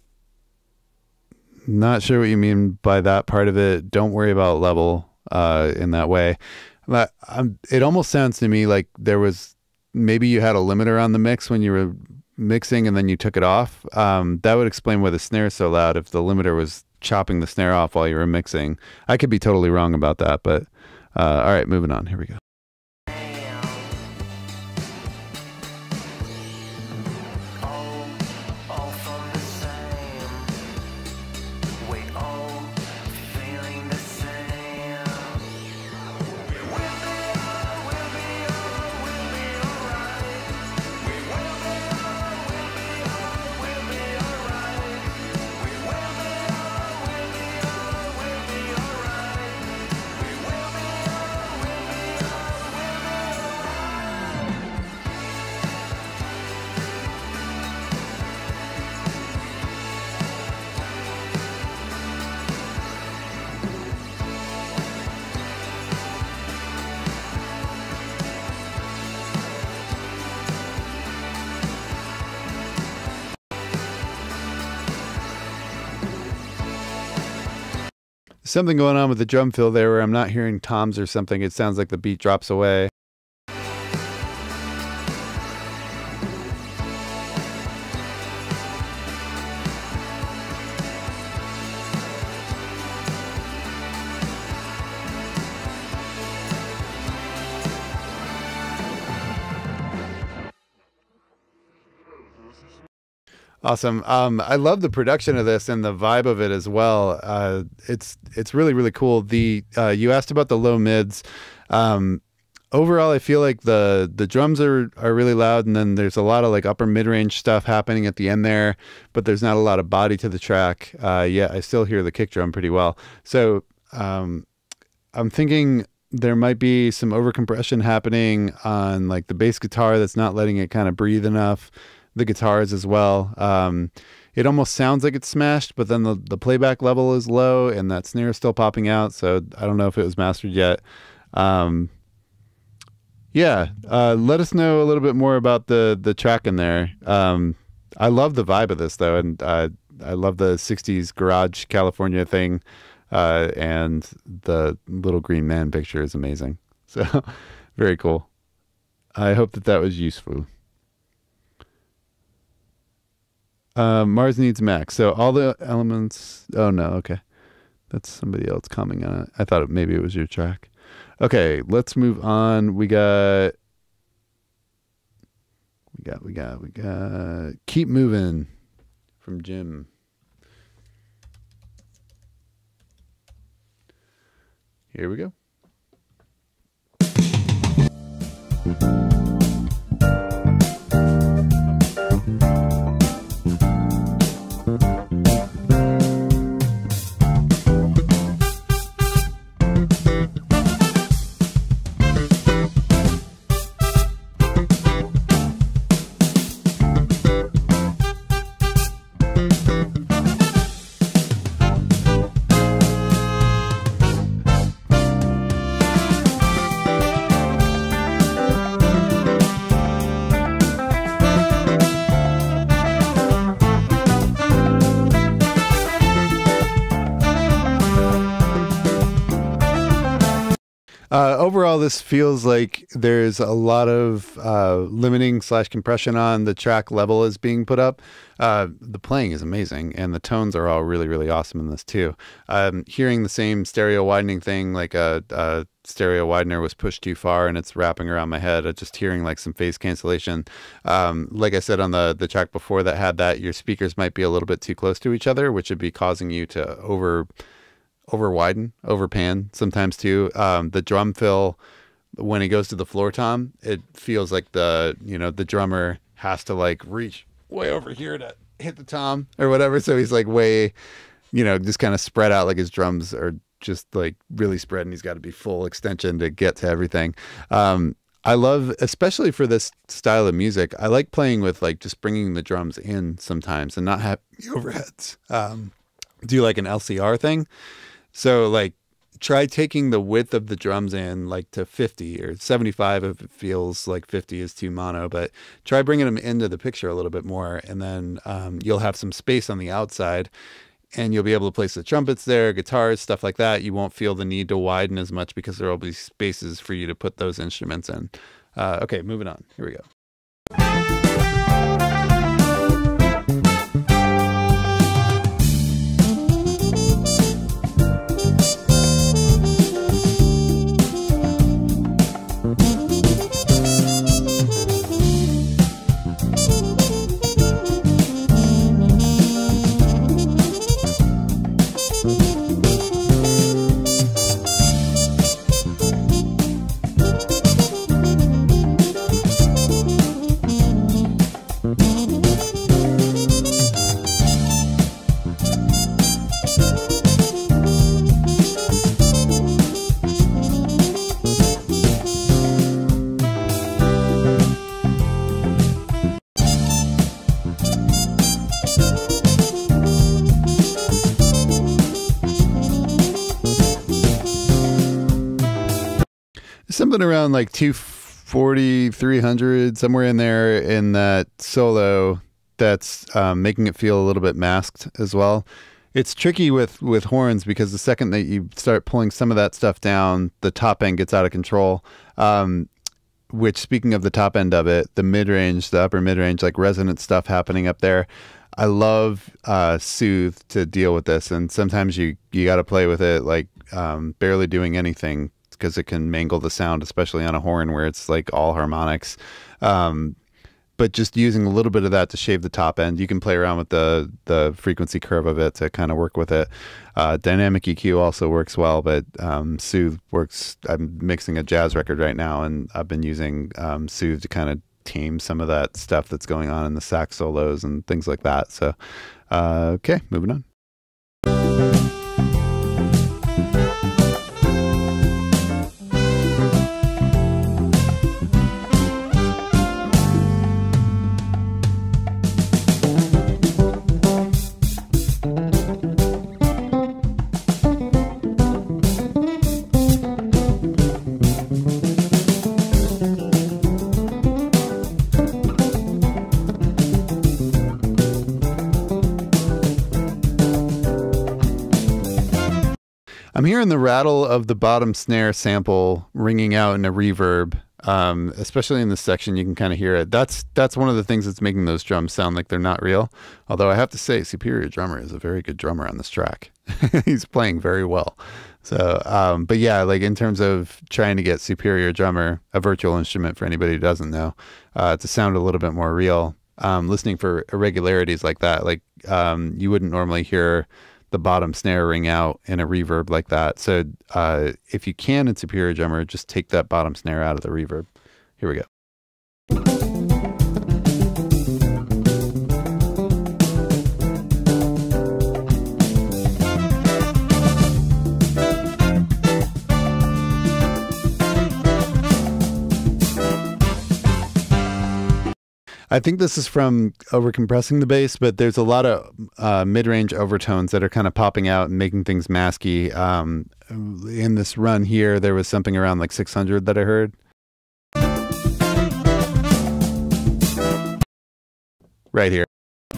not sure what you mean by that part of it. Don't worry about level uh, in that way. But, um, it almost sounds to me like there was, maybe you had a limiter on the mix when you were mixing and then you took it off. Um, that would explain why the snare is so loud, if the limiter was chopping the snare off while you were mixing. I could be totally wrong about that, but Uh, all right, moving on. Here we go. Something going on with the drum fill there where I'm not hearing toms or something. It sounds like the beat drops away. Awesome. Um, I love the production of this and the vibe of it as well. Uh, it's it's really really cool. The uh, you asked about the low mids. Um, overall, I feel like the the drums are are really loud, and then there's a lot of like upper mid range stuff happening at the end there, but there's not a lot of body to the track. Uh, yeah, I still hear the kick drum pretty well. So um, I'm thinking there might be some overcompression happening on like the bass guitar that's not letting it kind of breathe enough. The guitars as well. Um, it almost sounds like it's smashed, but then the, the playback level is low and that snare is still popping out. So I don't know if it was mastered yet. Um, yeah. Uh, let us know a little bit more about the, the track in there. Um, I love the vibe of this though. And uh, I love the sixties garage California thing. Uh, and the little green man picture is amazing. So very cool. I hope that that was useful. Uh, Mars needs Max. So all the elements. Oh no, okay, that's somebody else commenting on it. I thought it, maybe it was your track. Okay, let's move on. We got, we got, we got, we got. Keep moving from Jim. Here we go. Uh, overall, this feels like there's a lot of uh, limiting slash compression on the track level is being put up. Uh, the playing is amazing, and the tones are all really, really awesome in this too. Um, hearing the same stereo widening thing, like a, a stereo widener was pushed too far and it's wrapping around my head. Uh, just hearing like some phase cancellation. Um, like I said on the, the track before that had that, your speakers might be a little bit too close to each other, which would be causing you to over... over widen, over pan sometimes too. Um, the drum fill, when it goes to the floor tom, it feels like the, you know, the drummer has to like reach way over here to hit the tom or whatever. So he's like way, you know, just kind of spread out, like his drums are just like really spread and he's got to be full extension to get to everything. Um, I love, especially for this style of music, I like playing with like just bringing the drums in sometimes and not have overheads. Um, do like an L C R thing. So like try taking the width of the drums in like to fifty or seventy-five if it feels like fifty is too mono, but try bringing them into the picture a little bit more. And then um, you'll have some space on the outside and you'll be able to place the trumpets there, guitars, stuff like that. You won't feel the need to widen as much because there will be spaces for you to put those instruments in. Uh, okay, moving on. Here we go. Something around like two forty, three hundred, somewhere in there in that solo that's um, making it feel a little bit masked as well. It's tricky with, with horns because the second that you start pulling some of that stuff down, the top end gets out of control. Um, which, speaking of the top end of it, the mid-range, the upper mid-range, like resonant stuff happening up there. I love uh, Soothe to deal with this, and sometimes you, you got to play with it like um, barely doing anything, because it can mangle the sound, especially on a horn where it's like all harmonics. Um, but just using a little bit of that to shave the top end. You can play around with the the frequency curve of it to kind of work with it. Uh, dynamic E Q also works well, but um, Soothe works. I'm mixing a jazz record right now, and I've been using um, Soothe to kind of tame some of that stuff that's going on in the sax solos and things like that. So, uh, okay, moving on. I'm hearing the rattle of the bottom snare sample ringing out in a reverb, um, especially in this section. You can kind of hear it. That's that's one of the things that's making those drums sound like they're not real. Although I have to say, Superior Drummer is a very good drummer on this track. He's playing very well. So, um, but yeah, like in terms of trying to get Superior Drummer, a virtual instrument for anybody who doesn't know, uh, to sound a little bit more real, um, listening for irregularities like that, like um, you wouldn't normally hear the bottom snare ring out in a reverb like that. So uh, if you can in Superior Drummer, just take that bottom snare out of the reverb. Here we go. I think this is from overcompressing the bass, but there's a lot of uh, mid-range overtones that are kind of popping out and making things masky. Um, in this run here, there was something around like six hundred that I heard. Right here.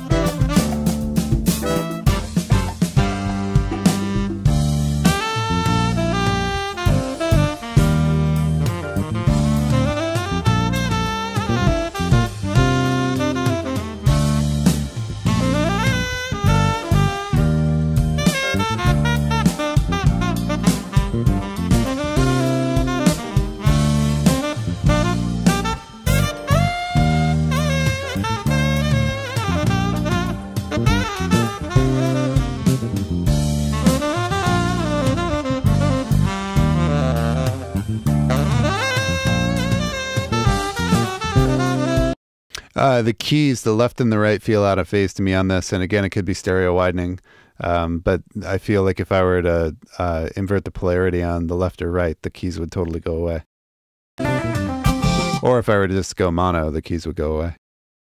Uh, the keys, the left and the right, feel out of phase to me on this. And again, it could be stereo widening. Um, but I feel like if I were to uh, invert the polarity on the left or right, the keys would totally go away. Or if I were to just go mono, the keys would go away.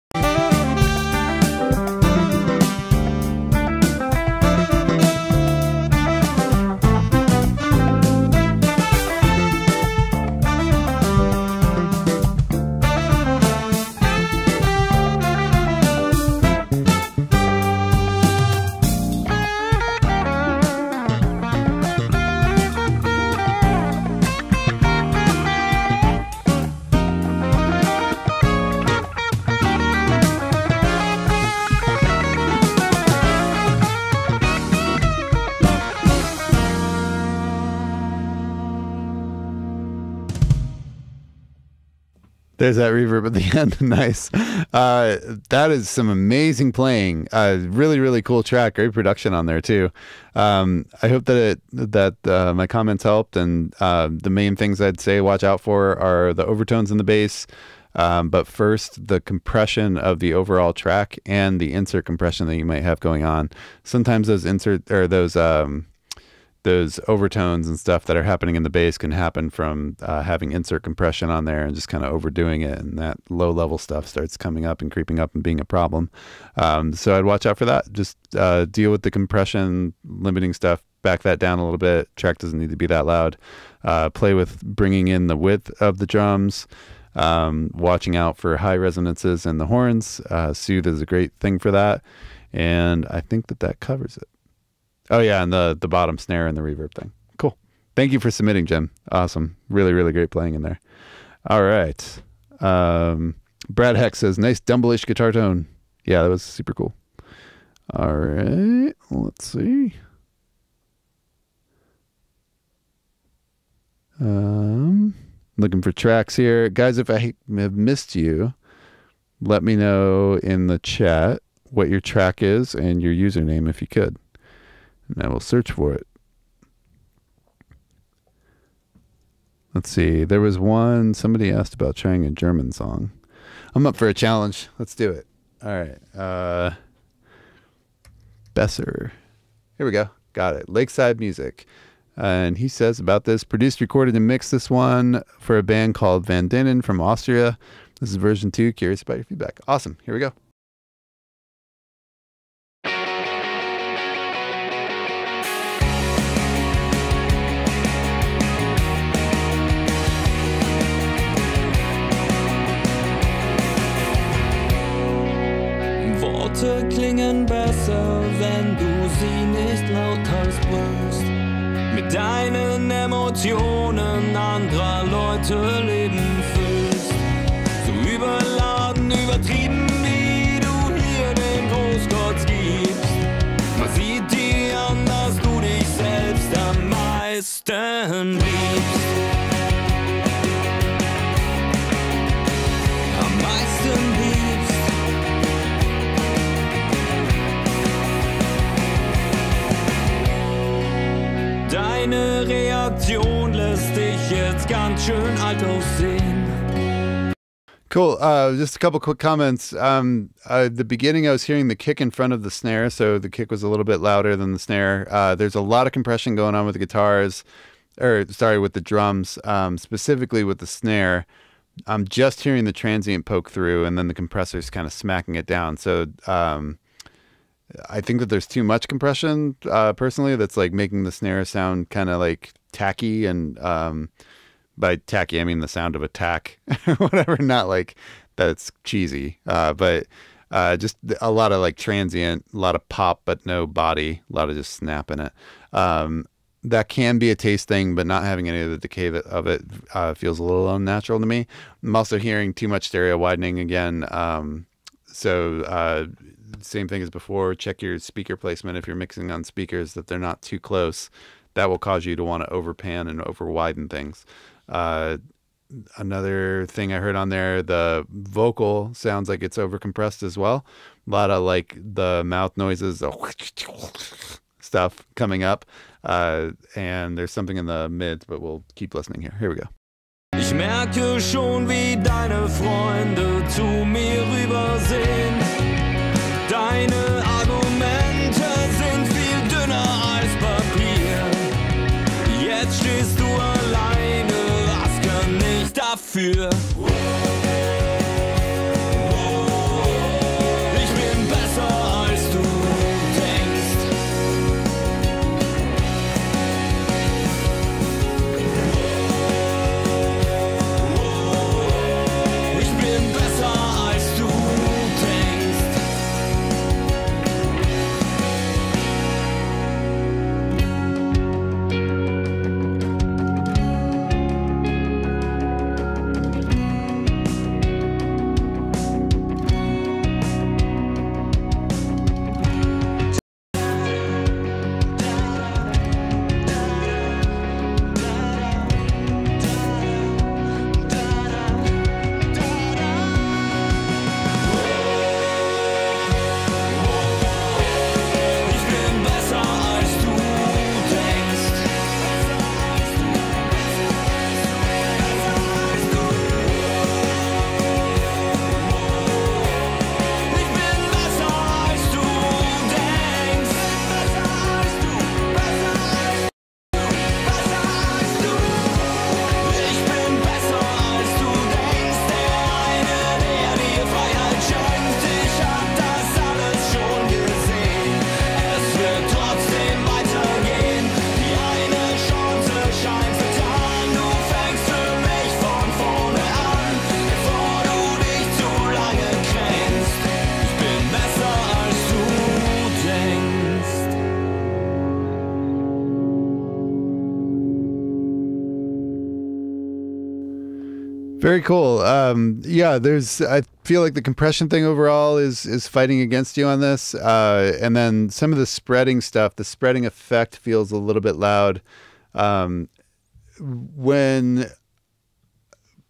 There's that reverb at the end. Nice. Uh, that is some amazing playing. Uh, really, really cool track. Great production on there too. Um, I hope that it, that uh, my comments helped. And uh, the main things I'd say watch out for are the overtones in the bass. Um, but first, the compression of the overall track and the insert compression that you might have going on. Sometimes those insert or those um, those overtones and stuff that are happening in the bass can happen from uh, having insert compression on there and just kind of overdoing it, and that low level stuff starts coming up and creeping up and being a problem. Um, so I'd watch out for that. Just uh, deal with the compression limiting stuff, back that down a little bit. Track doesn't need to be that loud. Uh, play with bringing in the width of the drums, um, watching out for high resonances in the horns. Uh, Soothe is a great thing for that. And I think that that covers it. Oh, yeah, and the, the bottom snare and the reverb thing. Cool. Thank you for submitting, Jim. Awesome. Really, really great playing in there. All right. Um, Brad Heck says, nice dumble-ish guitar tone. Yeah, that was super cool. All right. Let's see. Um, looking for tracks here. Guys, if I have missed you, let me know in the chat what your track is and your username if you could. And I will search for it. Let's see. There was one, somebody asked about trying a German song. I'm up for a challenge. Let's do it. All right. Uh, Besser. Here we go. Got it. Lakeside Music. And he says about this, produced, recorded, and mixed this one for a band called Van Denen from Austria. This is version two. Curious about your feedback. Awesome. Here we go. Worte klingen besser, wenn du sie nicht lauthals sprichst. Mit deinen Emotionen anderer Leute Leben füllst. So überladen, übertrieben, wie du hier den Großgott gibst. Man sieht dir an, dass du dich selbst am meisten liebst. Am meisten liebst. Deine Reaktion lässt dich jetzt ganz schön alt aussehen. Cool. Uh, just a couple quick comments. Um, uh, the beginning, I was hearing the kick in front of the snare, so the kick was a little bit louder than the snare. Uh, there's a lot of compression going on with the guitars, or sorry, with the drums, um, specifically with the snare. I'm just hearing the transient poke through, and then the compressor's kind of smacking it down. So um, I think that there's too much compression, uh, personally, that's like making the snare sound kind of like tacky, and um, by tacky, I mean the sound of a tack or whatever, not like that it's cheesy, uh, but uh, just a lot of like transient, a lot of pop, but no body, a lot of just snap in it. Um, that can be a taste thing, but not having any of the decay of it uh, feels a little unnatural to me. I'm also hearing too much stereo widening again. Um, so uh, same thing as before, check your speaker placement if you're mixing on speakers, that they're not too close. That will cause you to want to overpan and over widen things. Uh, another thing I heard on there, the vocal sounds like it's over compressed as well. A lot of like the mouth noises, the stuff coming up. Uh, and there's something in the mids, but we'll keep listening here. Here we go. Ich merke schon, wie deine Freunde zu mir rübersehen. Deine Argumente sind viel dünner als Papier. Jetzt stehst du alleine, was kann ich dafür? Ich bin besser als du denkst. Ich bin besser als du denkst. Ich bin besser als du denkst. Ich bin besser als du denkst. Ich bin besser als du denkst. Der eine, der dir Freiheit schenkt. Ich hab das alles schon gesehen. Es wird trotzdem weitergehen. Die eine Chance scheint vertan. Du fängst für mich von vorne an, bevor du dich zu lange kränkst. Ich bin besser als du denkst. Very cool. Um, yeah, there's, I feel like the compression thing overall is, is fighting against you on this. Uh, and then some of the spreading stuff, the spreading effect feels a little bit loud. Um, when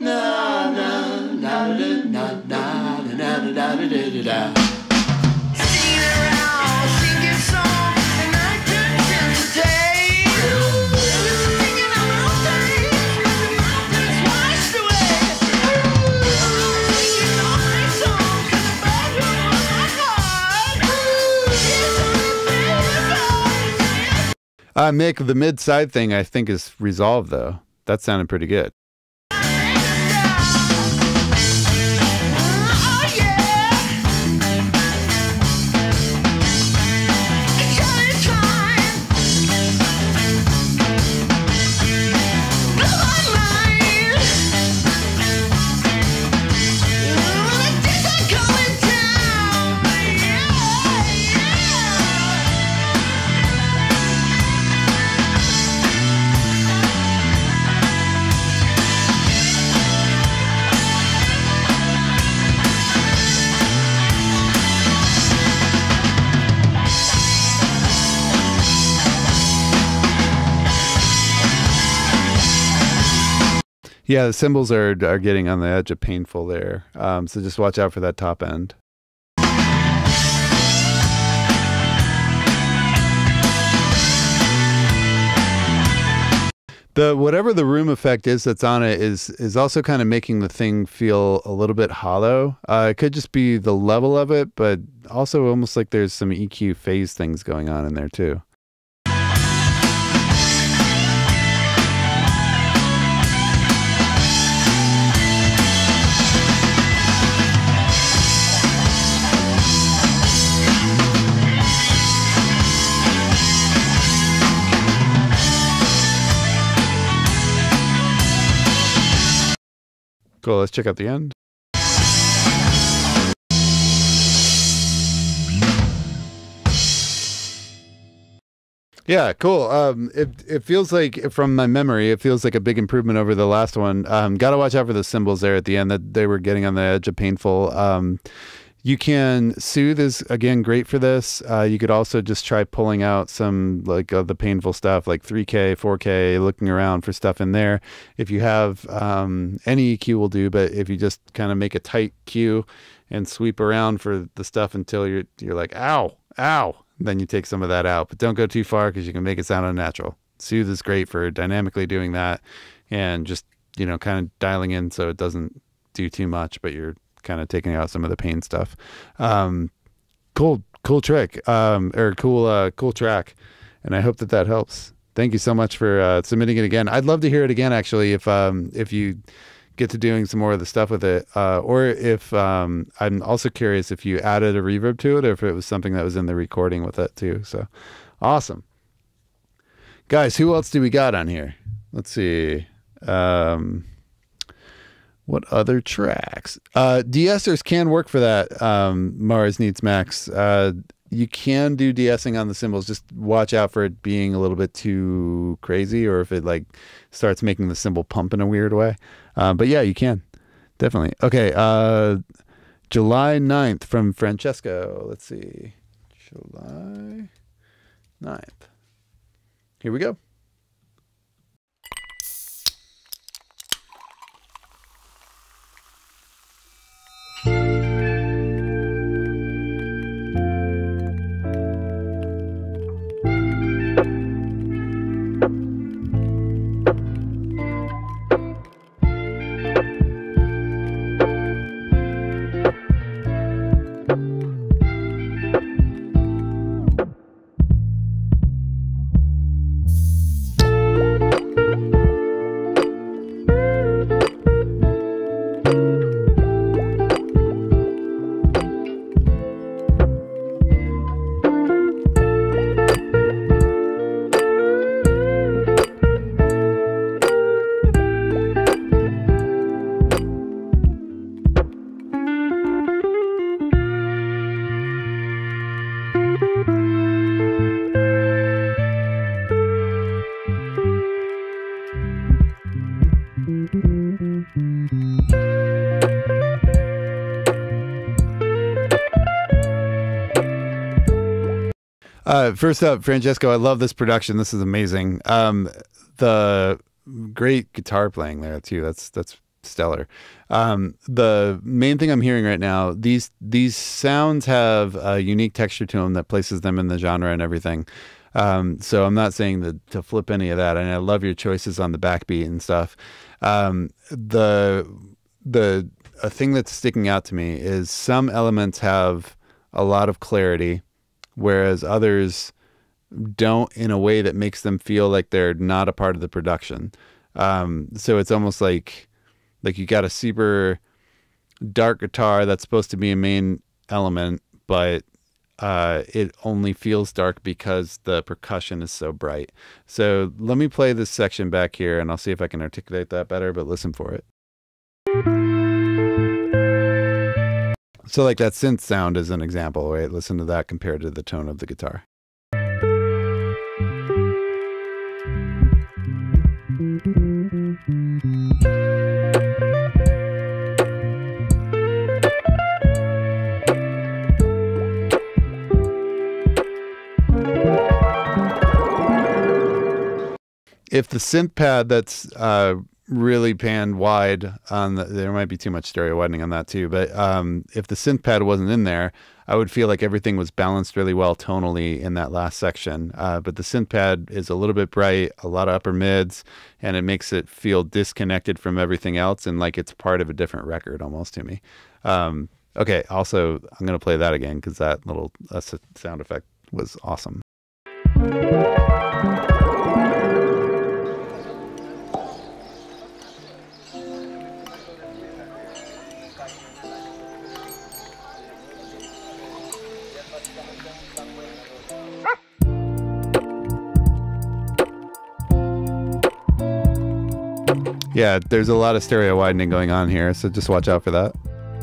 Na na na na na na na na na na na na. Singing around, singing song, and I couldn't hesitate. Thinking of those days when the mountains washed away. Singing all my songs in the bedroom of my heart. Yes, I'm Uh, Mick, the mid side thing I think is resolved though. That sounded pretty good. Yeah, the cymbals are are getting on the edge of painful there. Um, so just watch out for that top end. The whatever the room effect is that's on it is is also kind of making the thing feel a little bit hollow. Uh, it could just be the level of it, but also almost like there's some E Q phase things going on in there too. Cool, let's check out the end. Yeah, cool. Um, it it feels like, from my memory, it feels like a big improvement over the last one. Um, got to watch out for the cymbals there at the end that they were getting on the edge of painful. Um, you can soothe is again great for this. Uh, you could also just try pulling out some like uh, the painful stuff, like three K, four K, looking around for stuff in there. If you have um, any E Q will do, but if you just kind of make a tight Q and sweep around for the stuff until you're you're like ow, ow, then you take some of that out. But don't go too far because you can make it sound unnatural. Soothe is great for dynamically doing that and just, you know, kind of dialing in so it doesn't do too much, but you're kind of taking out some of the pain stuff. Um, cool, cool trick, um, or cool, uh, cool track. And I hope that that helps. Thank you so much for uh, submitting it again. I'd love to hear it again, actually, if um, if you get to doing some more of the stuff with it, uh, or if um, I'm also curious if you added a reverb to it, or if it was something that was in the recording with it too. So awesome, guys. Who else do we got on here? Let's see. Um, What other tracks? Uh, de-essers can work for that. Um, Mars Needs Max. Uh, you can do de-essing on the cymbals. Just watch out for it being a little bit too crazy, or if it like starts making the cymbal pump in a weird way. Uh, but yeah, you can definitely. Okay. Uh, July ninth from Francesco. Let's see. July ninth. Here we go. Uh, first up, Francesco, I love this production. This is amazing. Um, the great guitar playing there too. That's that's stellar. Um, the main thing I'm hearing right now, these these sounds have a unique texture to them that places them in the genre and everything. Um, so I'm not saying that to flip any of that. And I love your choices on the backbeat and stuff. Um, the the a thing that's sticking out to me is some elements have a lot of clarity, whereas others don't, in a way that makes them feel like they're not a part of the production. Um, so it's almost like like you got a super dark guitar that's supposed to be a main element, but uh, it only feels dark because the percussion is so bright. So let me play this section back here, and I'll see if I can articulate that better, but listen for it. So like that synth sound is an example, right? Listen to that compared to the tone of the guitar. If the synth pad that's uh, really panned wide on the, there might be too much stereo widening on that too, but um, if the synth pad wasn't in there, I would feel like everything was balanced really well tonally in that last section. Uh, but the synth pad is a little bit bright, a lot of upper mids, and it makes it feel disconnected from everything else and like it's part of a different record almost to me. Um, okay, also, I'm going to play that again because that little uh, sound effect was awesome. Yeah, there's a lot of stereo widening going on here, so just watch out for that.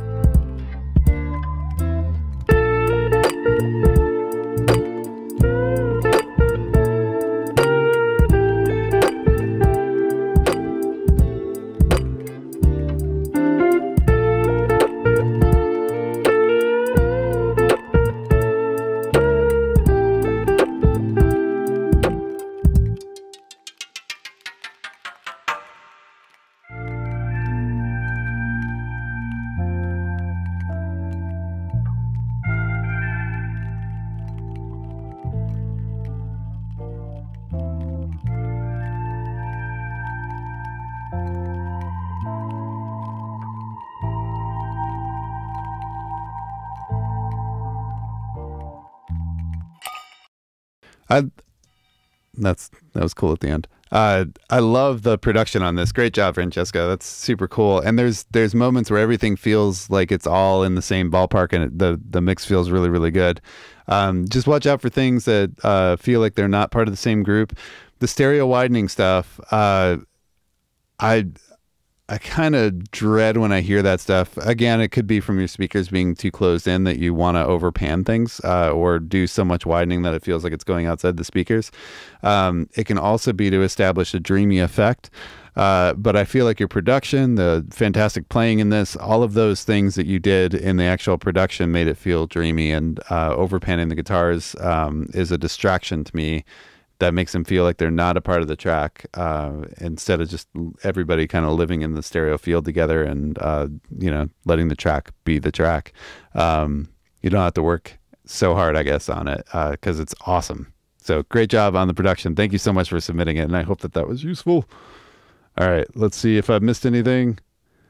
I that's that was cool at the end. Uh, I love the production on this. Great job, Francesca. That's super cool. And there's there's moments where everything feels like it's all in the same ballpark, and it, the the mix feels really really good. Um, just watch out for things that uh, feel like they're not part of the same group. The stereo widening stuff. Uh, I. I kind of dread when I hear that stuff. Again, it could be from your speakers being too closed in that you want to overpan things uh, or do so much widening that it feels like it's going outside the speakers. Um, it can also be to establish a dreamy effect. Uh, but I feel like your production, the fantastic playing in this, all of those things that you did in the actual production made it feel dreamy, and uh, overpanning the guitars um, is a distraction to me that makes them feel like they're not a part of the track, uh, instead of just everybody kind of living in the stereo field together and, uh, you know, letting the track be the track. Um, you don't have to work so hard, I guess, on it, uh, because it's awesome. So great job on the production. Thank you so much for submitting it, and I hope that that was useful. All right, let's see if I've missed anything.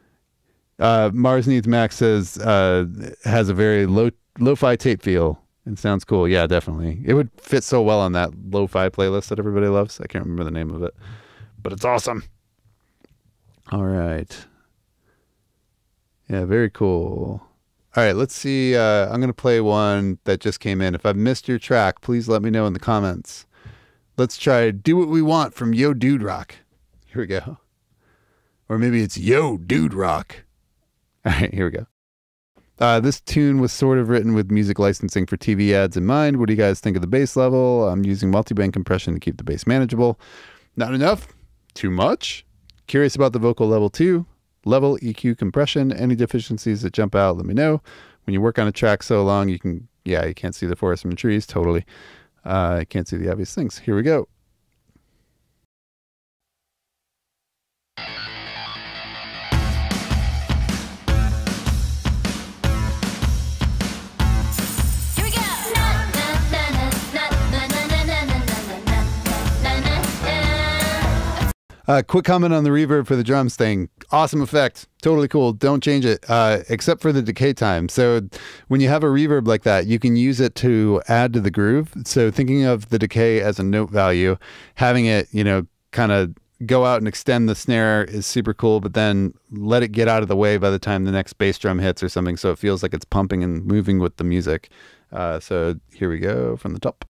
Uh, Mars Needs Max says, uh, has a very low, lo-fi tape feel. It sounds cool. Yeah, definitely. It would fit so well on that lo-fi playlist that everybody loves. I can't remember the name of it, but it's awesome. All right. Yeah, very cool. All right, let's see. Uh, I'm going to play one that just came in. If I've missed your track, please let me know in the comments. Let's try Do What We Want from Yo Dude Rock. Here we go. Or maybe it's Yo Dude Rock. All right, here we go. Uh, this tune was sort of written with music licensing for T V ads in mind. What do you guys think of the bass level? I'm using multi-band compression to keep the bass manageable. Not enough? Too much? Curious about the vocal level too. Level, E Q, compression. Any deficiencies that jump out, let me know. When you work on a track so long, you can, yeah, you can't see the forest from the trees. Totally. Uh, I can't see the obvious things. Here we go. Uh, quick comment on the reverb for the drums thing. Awesome effect. Totally cool. Don't change it, uh, except for the decay time. So when you have a reverb like that, you can use it to add to the groove. So thinking of the decay as a note value, having it, you know, kind of go out and extend the snare is super cool, but then let it get out of the way by the time the next bass drum hits or something, so it feels like it's pumping and moving with the music. Uh, so here we go from the top.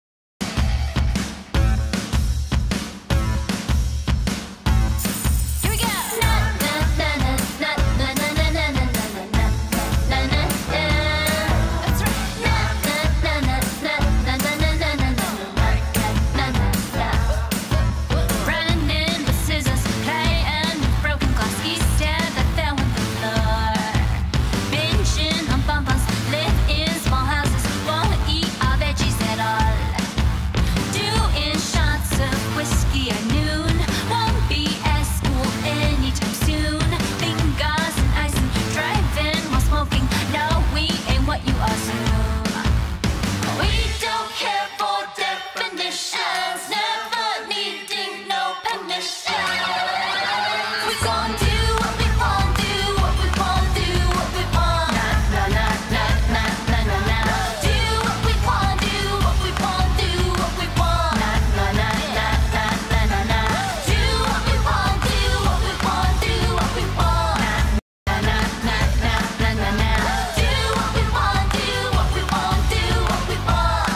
Here we go. Na na na na na na na na na na na na na. That's right. Na na na na na na na na na na na. Running with scissors, playing with broken glass. He said that fell on the floor. Binging on bonbons, live in small houses, won't eat our veggies at all. Doing shots of whiskey at noon, won't be at school anytime soon. Fingers and ice and driving while smoking. No, we ain't what you assume. We don't care for definitions, never needing no permission. We gon' do what we want, do what we want, do what we want. Na na na na na na na na. Do what we want, do what we want, do what we want. Na na na na na na na na. Do what we want, do what we want, do what we want. Na na na na na na na. Do what we want, do what we want, do what we want.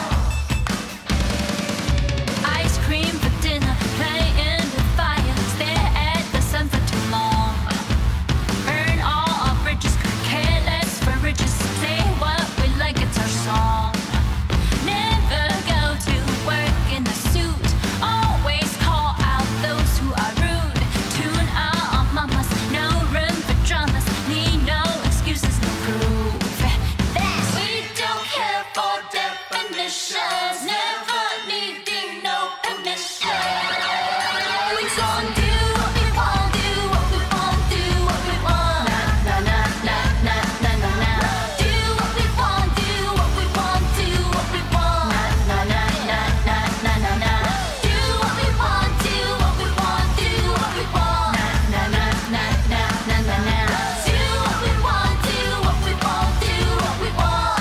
Ice cream for dinner, playing with fire, stare at the sun for too long. Burn all our bridges, careless for riches, say what we like, it's our song. Never go to work in the suit, always call out those who are rude. Tune out on mamas, no room for dramas, need no excuses, no proof. We don't care for definitions, never needing no permission. We gon' do what we want, do what we want, do what we want. Na na na na na na na. Do what we want, do what we want, do what we want. Na na na na na na na. Do what we want, do what we want, do what we want. Na na na na na na na. Do what we want, do what we want, do what we want.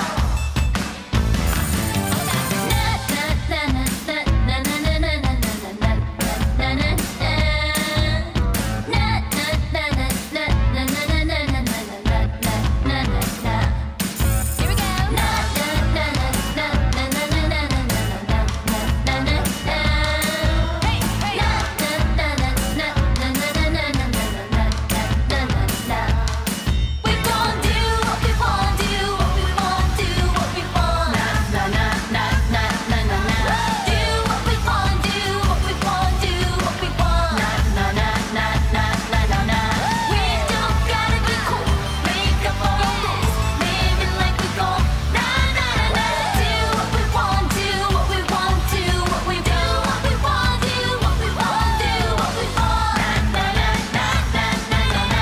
We gon' do what we want, do what we want, do what we want. Na na na na na na na. Do what we want, do what we want, do what we want. Na na na na na na na. We don't gotta be cool, make up our own rules, living like we gon' na na na na. Do what we want, do what we want, do what we do, what we want, do what we want, do what we want. Na na na na na na na.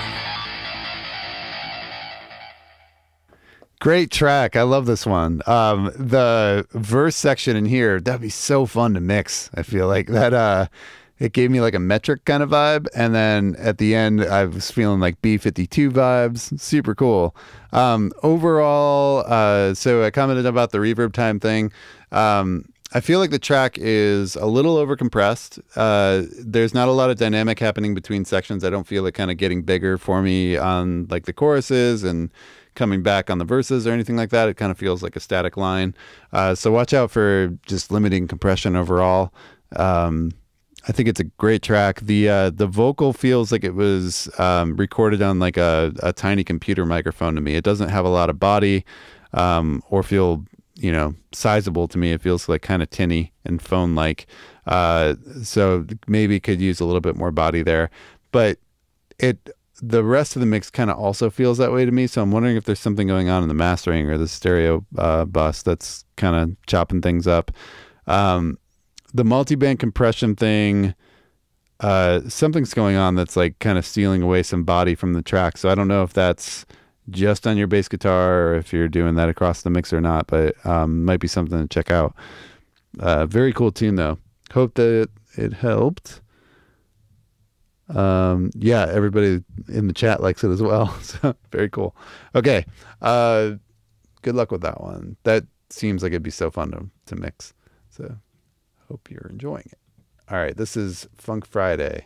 Great track. I love this one. Um, the verse section in here, that'd be so fun to mix. I feel like that, uh, it gave me like a metric kind of vibe. And then at the end, I was feeling like B fifty-two vibes. Super cool. Um, overall, uh, so I commented about the reverb time thing. Um, I feel like the track is a little overcompressed. Uh, there's not a lot of dynamic happening between sections. I don't feel it kind of getting bigger for me on like the choruses and coming back on the verses or anything like that. It kind of feels like a static line. Uh, so watch out for just limiting compression overall. Um, I think it's a great track. The uh, the vocal feels like it was um, recorded on like a, a tiny computer microphone to me. It doesn't have a lot of body um, or feel, you know, sizable to me. It feels like kind of tinny and phone-like. Uh, so maybe could use a little bit more body there. But it the rest of the mix kind of also feels that way to me. So I'm wondering if there's something going on in the mastering or the stereo uh, bus that's kind of chopping things up. Um, the multi-band compression thing, uh, something's going on that's like kind of stealing away some body from the track. So I don't know if that's just on your bass guitar or if you're doing that across the mix or not, but um, might be something to check out. Uh, very cool tune though. Hope that it helped. Um, yeah, everybody in the chat likes it as well. So very cool. Okay. Uh, good luck with that one. That seems like it'd be so fun to, to mix. So hope you're enjoying it. All right. This is Funk Friday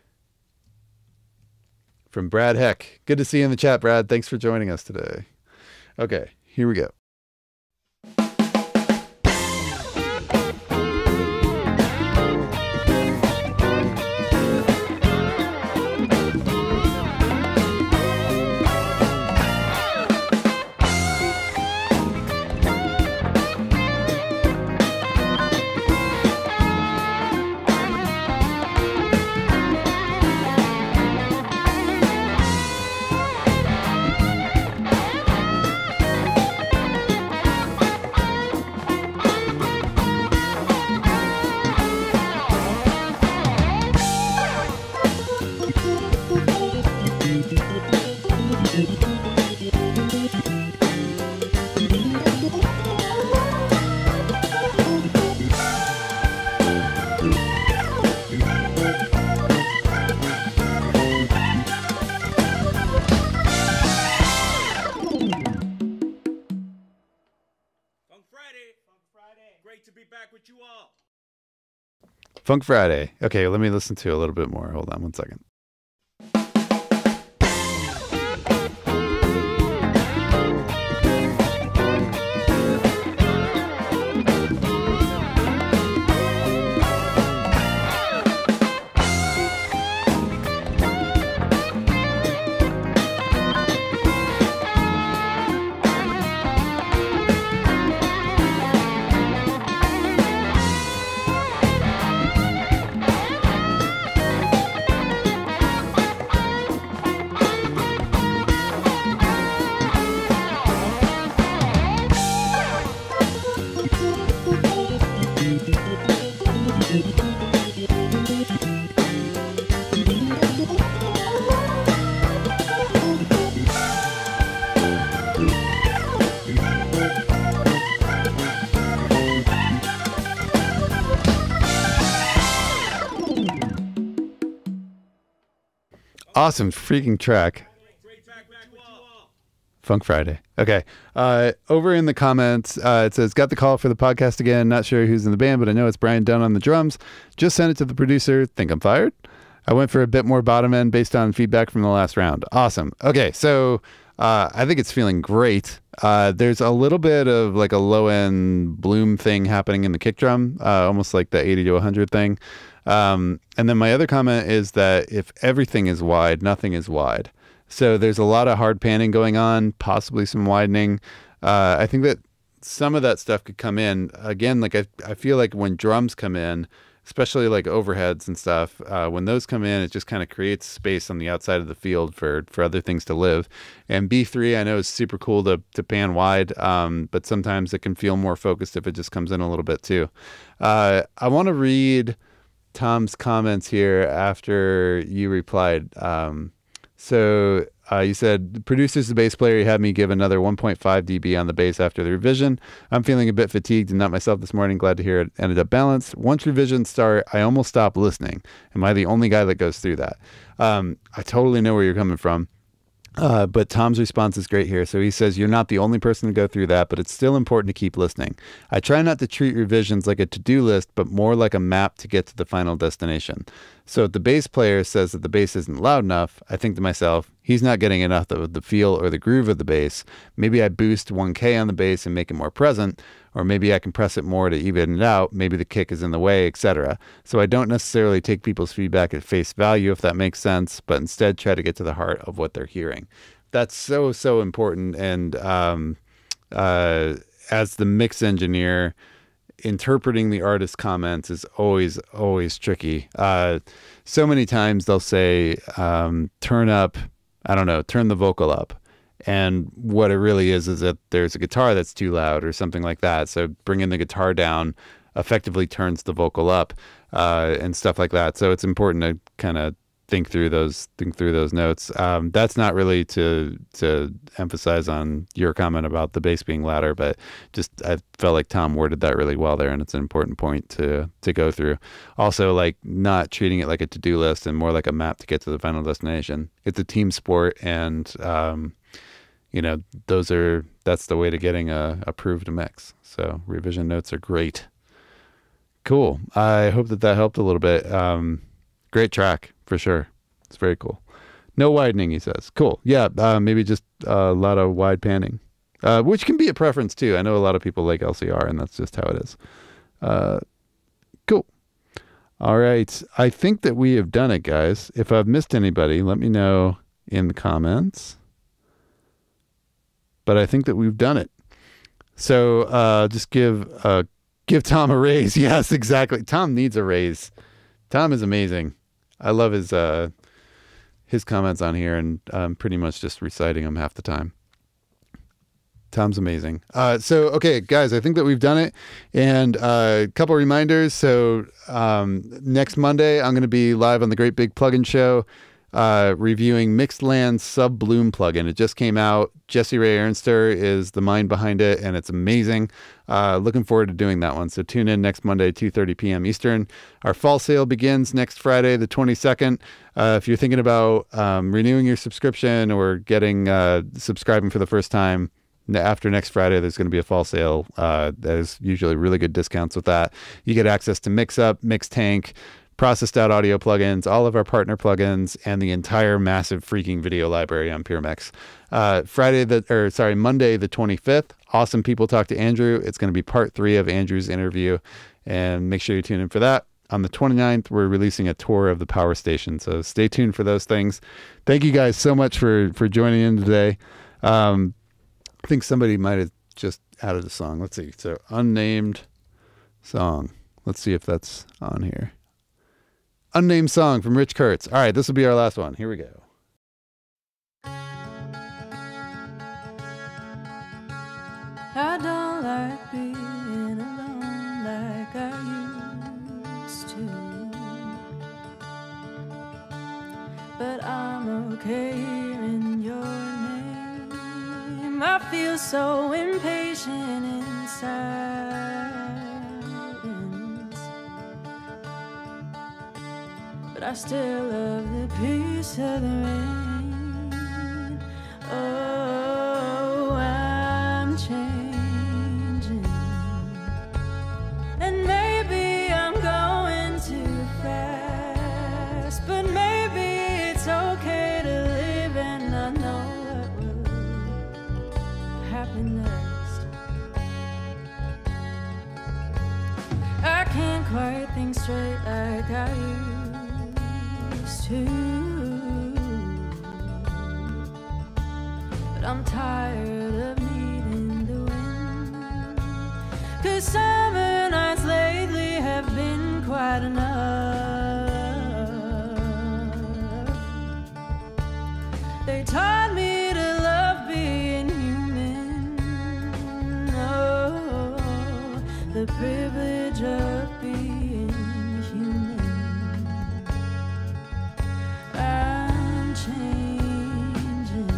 from Brad Heck. Good to see you in the chat, Brad. Thanks for joining us today. Okay, here we go. Funk Friday. Okay, let me listen to a little bit more. Hold on one second. Awesome freaking track. Funk Friday. Okay. Uh, over in the comments, uh, it says, got the call for the podcast again. Not sure who's in the band, but I know it's Brian Dunn on the drums. Just sent it to the producer. Think I'm fired? I went for a bit more bottom end based on feedback from the last round. Awesome. Okay. So uh, I think it's feeling great. Uh, there's a little bit of like a low end bloom thing happening in the kick drum, uh, almost like the eighty to one hundred thing. Um, and then my other comment is that if everything is wide, nothing is wide. So there's a lot of hard panning going on, possibly some widening. Uh, I think that some of that stuff could come in. Again, like I, I feel like when drums come in, especially like overheads and stuff, uh, when those come in, it just kind of creates space on the outside of the field for, for other things to live. And B three, I know, is super cool to, to pan wide, um, but sometimes it can feel more focused if it just comes in a little bit too. Uh, I want to read Tom's comments here after you replied. Um, so uh, you said, producer's the bass player. You had me give another one point five decibels on the bass after the revision. I'm feeling a bit fatigued and not myself this morning. Glad to hear it ended up balanced. Once revisions start, I almost stop listening. Am I the only guy that goes through that? Um, I totally know where you're coming from. Uh, but Tom's response is great here. So he says, you're not the only person to go through that, but it's still important to keep listening. I try not to treat revisions like a to-do list, but more like a map to get to the final destination. So if the bass player says that the bass isn't loud enough, I think to myself, he's not getting enough of the feel or the groove of the bass. Maybe I boost one K on the bass and make it more present, or maybe I can press it more to even it out. Maybe the kick is in the way, et cetera. So I don't necessarily take people's feedback at face value, if that makes sense, but instead try to get to the heart of what they're hearing. That's so, so important. And um, uh, as the mix engineer, interpreting the artist's comments is always, always tricky. Uh, so many times they'll say, um, turn up, I don't know, turn the vocal up. And what it really is, is that there's a guitar that's too loud or something like that. So bringing the guitar down effectively turns the vocal up, uh, and stuff like that. So it's important to kind of think through those think through those notes. Um, that's not really to to emphasize on your comment about the bass being louder, but just I felt like Tom worded that really well there, and it's an important point to to go through. Also, like not treating it like a to-do list and more like a map to get to the final destination. It's a team sport, and um, you know those are that's the way to getting a approved mix. So revision notes are great. Cool. I hope that that helped a little bit. Um, great track for sure. It's very cool. No widening, he says. Cool. Yeah, uh, maybe just a lot of wide panning, uh, which can be a preference too. I know a lot of people like L C R, and that's just how it is. Uh, cool. All right. I think that we have done it, guys. If I've missed anybody, let me know in the comments. But I think that we've done it. So uh, just give a Give Tom a raise. Yes, exactly. Tom needs a raise. Tom is amazing. I love his uh, his comments on here, and I'm pretty much just reciting them half the time. Tom's amazing. Uh, so, okay, guys, I think that we've done it. And uh, a couple reminders. So um, next Monday, I'm going to be live on the Great Big Plugin Show uh, reviewing Mixedland's Sub Bloom plugin. It just came out. Jesse Ray Ernster is the mind behind it, and it's amazing. Uh, looking forward to doing that one. So tune in next Monday, two thirty p.m. Eastern. Our fall sale begins next Friday, the twenty-second. Uh, if you're thinking about um, renewing your subscription or getting uh, subscribing for the first time, after next Friday, there's going to be a fall sale. Uh, there's usually really good discounts with that. You get access to Mixup, Mixtank, processed out audio plugins, all of our partner plugins, and the entire massive freaking video library on Puremix. Uh, Friday the or sorry Monday the twenty-fifth. Awesome people talk to Andrew. It's going to be part three of Andrew's interview, and make sure you tune in for that. On the twenty-ninth, we're releasing a tour of the power station, so stay tuned for those things. Thank you guys so much for for joining in today. Um, I think somebody might have just added a song. Let's see. So unnamed song. Let's see if that's on here. Unnamed song from Rich Kurtz. All right, this will be our last one. Here we go. I don't like being alone like I used to, but I'm okay in your name. I feel so impatient in silence, but I still love the peace of the rain. Oh, I'm changing, and maybe I'm going too fast, but maybe it's okay to live and not know what will happen next. I can't quite think straight like I used to, but I'm tired of needing the wind, 'cause summer nights lately have been quite enough. They taught me to love being human. Oh, the privilege of being human. I'm changing,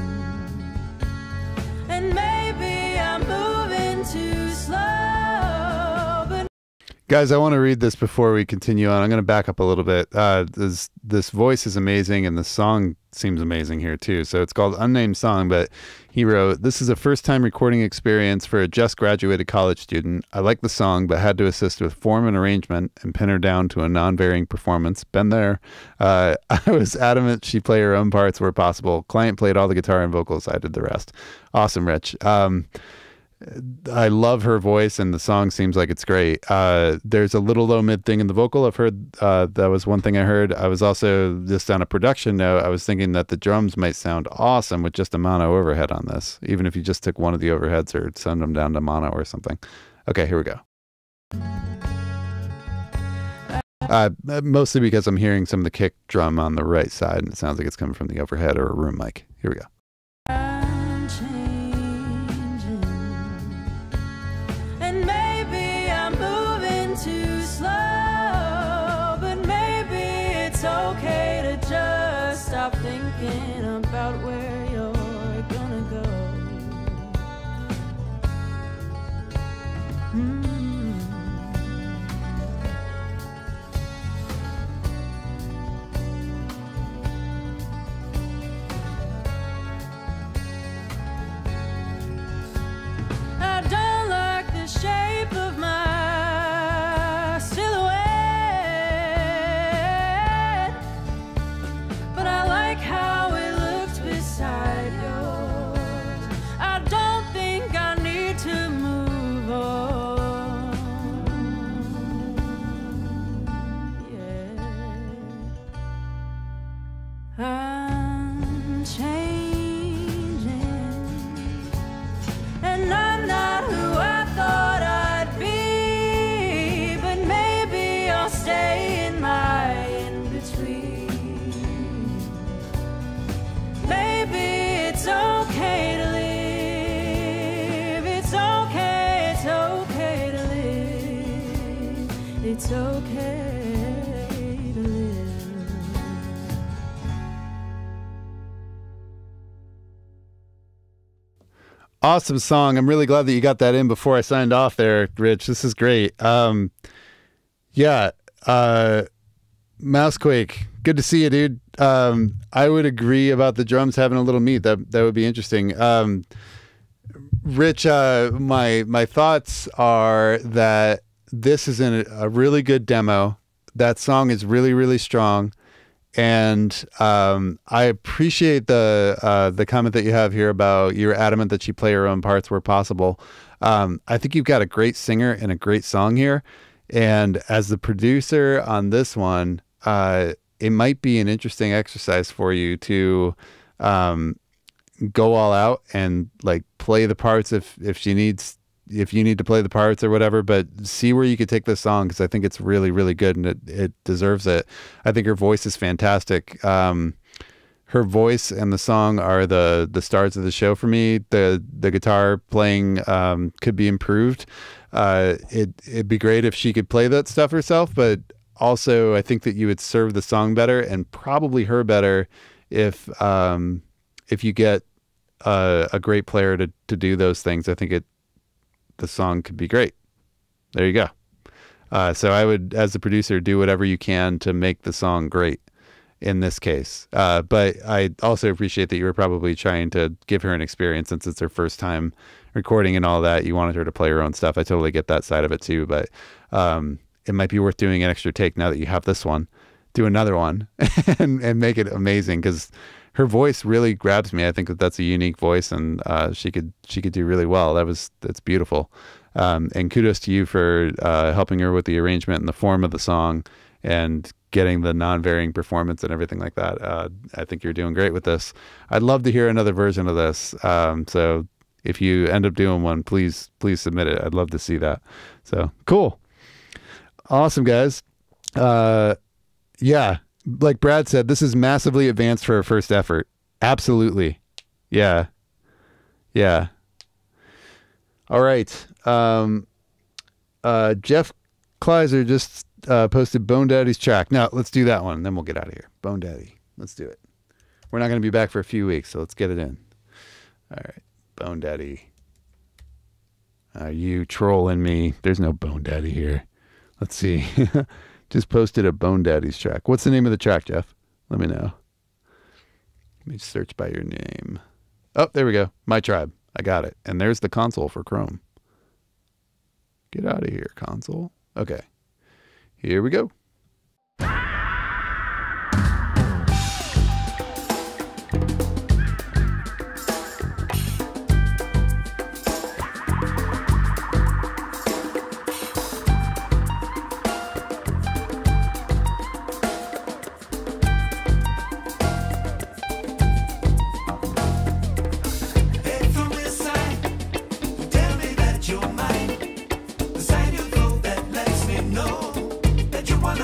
and maybe I'm moving too slow, but Guys, I want to read this before we continue on. I'm going to back up a little bit. Uh, this this voice is amazing, and the song seems amazing here too. So it's called Unnamed Song, but he wrote, "This is a first-time recording experience for a just graduated college student. I like the song, but had to assist with form and arrangement and pin her down to a non-varying performance. Been there. Uh, I was adamant she play her own parts where possible. Client played all the guitar and vocals. I did the rest." Awesome, Rich. Um, I love her voice, and the song seems like it's great. Uh, there's a little low mid thing in the vocal. I've heard uh, that was one thing I heard. I was also, just on a production note, I was thinking that the drums might sound awesome with just a mono overhead on this, even if you just took one of the overheads or send them down to mono or something. Okay, here we go. Uh, mostly because I'm hearing some of the kick drum on the right side, and it sounds like it's coming from the overhead or a room mic. Here we go. I'm changing, and maybe I'm moving too slow, but maybe it's okay to just thinking about where you're gonna go. Mm. I don't like the shape of my silhouette, but I like how it looks beside yours. I don't think I need to move on. Yeah, I'm changing, and I'm not who I thought I'd be, but maybe I'll stay in my in-between. Maybe it's okay to live, it's okay, it's okay to live, it's okay to live. Awesome song. I'm really glad that you got that in before I signed off there, Rich. This is great. Um, yeah. Uh, Mousequake. Good to see you, dude. Um, I would agree about the drums having a little meat. That that would be interesting. Um, Rich, uh, my my thoughts are that this is in a, a really good demo. That song is really, really strong. And um, I appreciate the uh, the comment that you have here about you're adamant that she play her own parts where possible. Um, I think you've got a great singer and a great song here. And as the producer on this one, uh, it might be an interesting exercise for you to um, go all out and like play the parts if if she needs if you need to play the parts or whatever, but see where you could take this song, because I think it's really, really good and it, it deserves it. I think her voice is fantastic. Um, her voice and the song are the the stars of the show for me. The the guitar playing um, could be improved. Uh, it, it'd be great if she could play that stuff herself, but also I think that you would serve the song better and probably her better if um, if you get a, a great player to, to do those things. I think it the song could be great. There you go. Uh, so I would, as the producer, do whatever you can to make the song great in this case. Uh, but I also appreciate that you were probably trying to give her an experience since it's her first time recording and all that. You wanted her to play her own stuff. I totally get that side of it too, but um, it might be worth doing an extra take now that you have this one. Do another one and, and make it amazing, because her voice really grabs me. I think that that's a unique voice, and uh, she could she could do really well. That was that's beautiful. Um, and kudos to you for uh, helping her with the arrangement and the form of the song and getting the non-varying performance and everything like that. Uh, I think you're doing great with this. I'd love to hear another version of this. Um, so if you end up doing one, please please submit it. I'd love to see that. So cool, awesome guys. Uh, yeah. Like Brad said, this is massively advanced for a first effort. Absolutely. Yeah. Yeah. All right. Um, uh, Jeff Kleiser just uh, posted Bone Daddy's track. Now, let's do that one, and then we'll get out of here. Bone Daddy. Let's do it. We're not going to be back for a few weeks, so let's get it in. All right. Bone Daddy. Are you trolling me? There's no Bone Daddy here. Let's see. Just posted a Bone Daddy's track. What's the name of the track, Jeff? Let me know. Let me search by your name. Oh, there we go. My Tribe. I got it. And there's the console for Chrome. Get out of here, console. Okay. Here we go. Tell me that you're mine. The sign you throw that lets me know that you want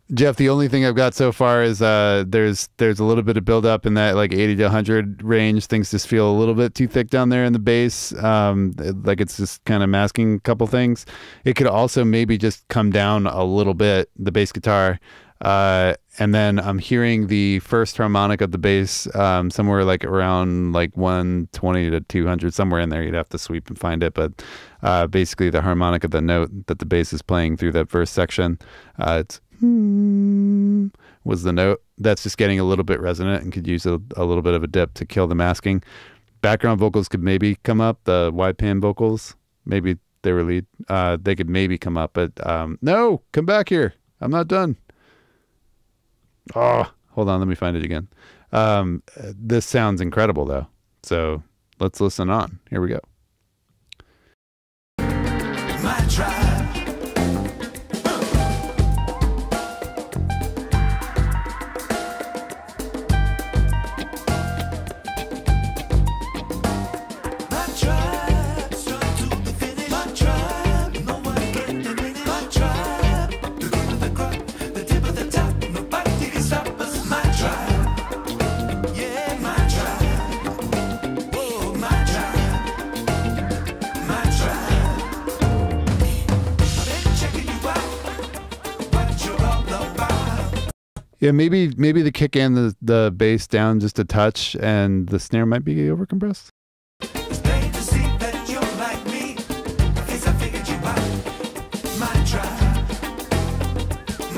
Jeff, the only thing I've got so far is uh, there's there's a little bit of buildup in that like eighty to one hundred range. Things just feel a little bit too thick down there in the bass, um, like it's just kind of masking a couple things. It could also maybe just come down a little bit, the bass guitar. Uh, and then I'm hearing the first harmonic of the bass um, somewhere like around like one twenty to two hundred, somewhere in there. You'd have to sweep and find it. But uh, basically the harmonic of the note that the bass is playing through that first section, uh, it's hmm, was the note. That's just getting a little bit resonant and could use a, a little bit of a dip to kill the masking. Background vocals could maybe come up. The wide pan vocals, maybe they were lead. Uh, they could maybe come up. But um, no, come back here. I'm not done. Oh, hold on. Let me find it again. Um, this sounds incredible, though. So let's listen on. Here we go. My tribe. My tribe, strong to the finish. My tribe, no one can diminish. My tribe, the cream of the crop, the tip of the top, nobody can stop us. My tribe, yeah, my tribe. Oh, my tribe, my tribe. I've been checking you out, what you're all about. Yeah, maybe maybe the kick and the, the bass down just a touch, and the snare might be overcompressed. It's plain to see that you're like me. I guess I figured you out. My tribe,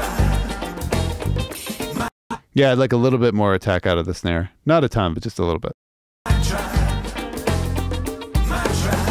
my tribe, Yeah, I'd like a little bit more attack out of the snare. Not a ton, but just a little bit. my tribe, my tribe.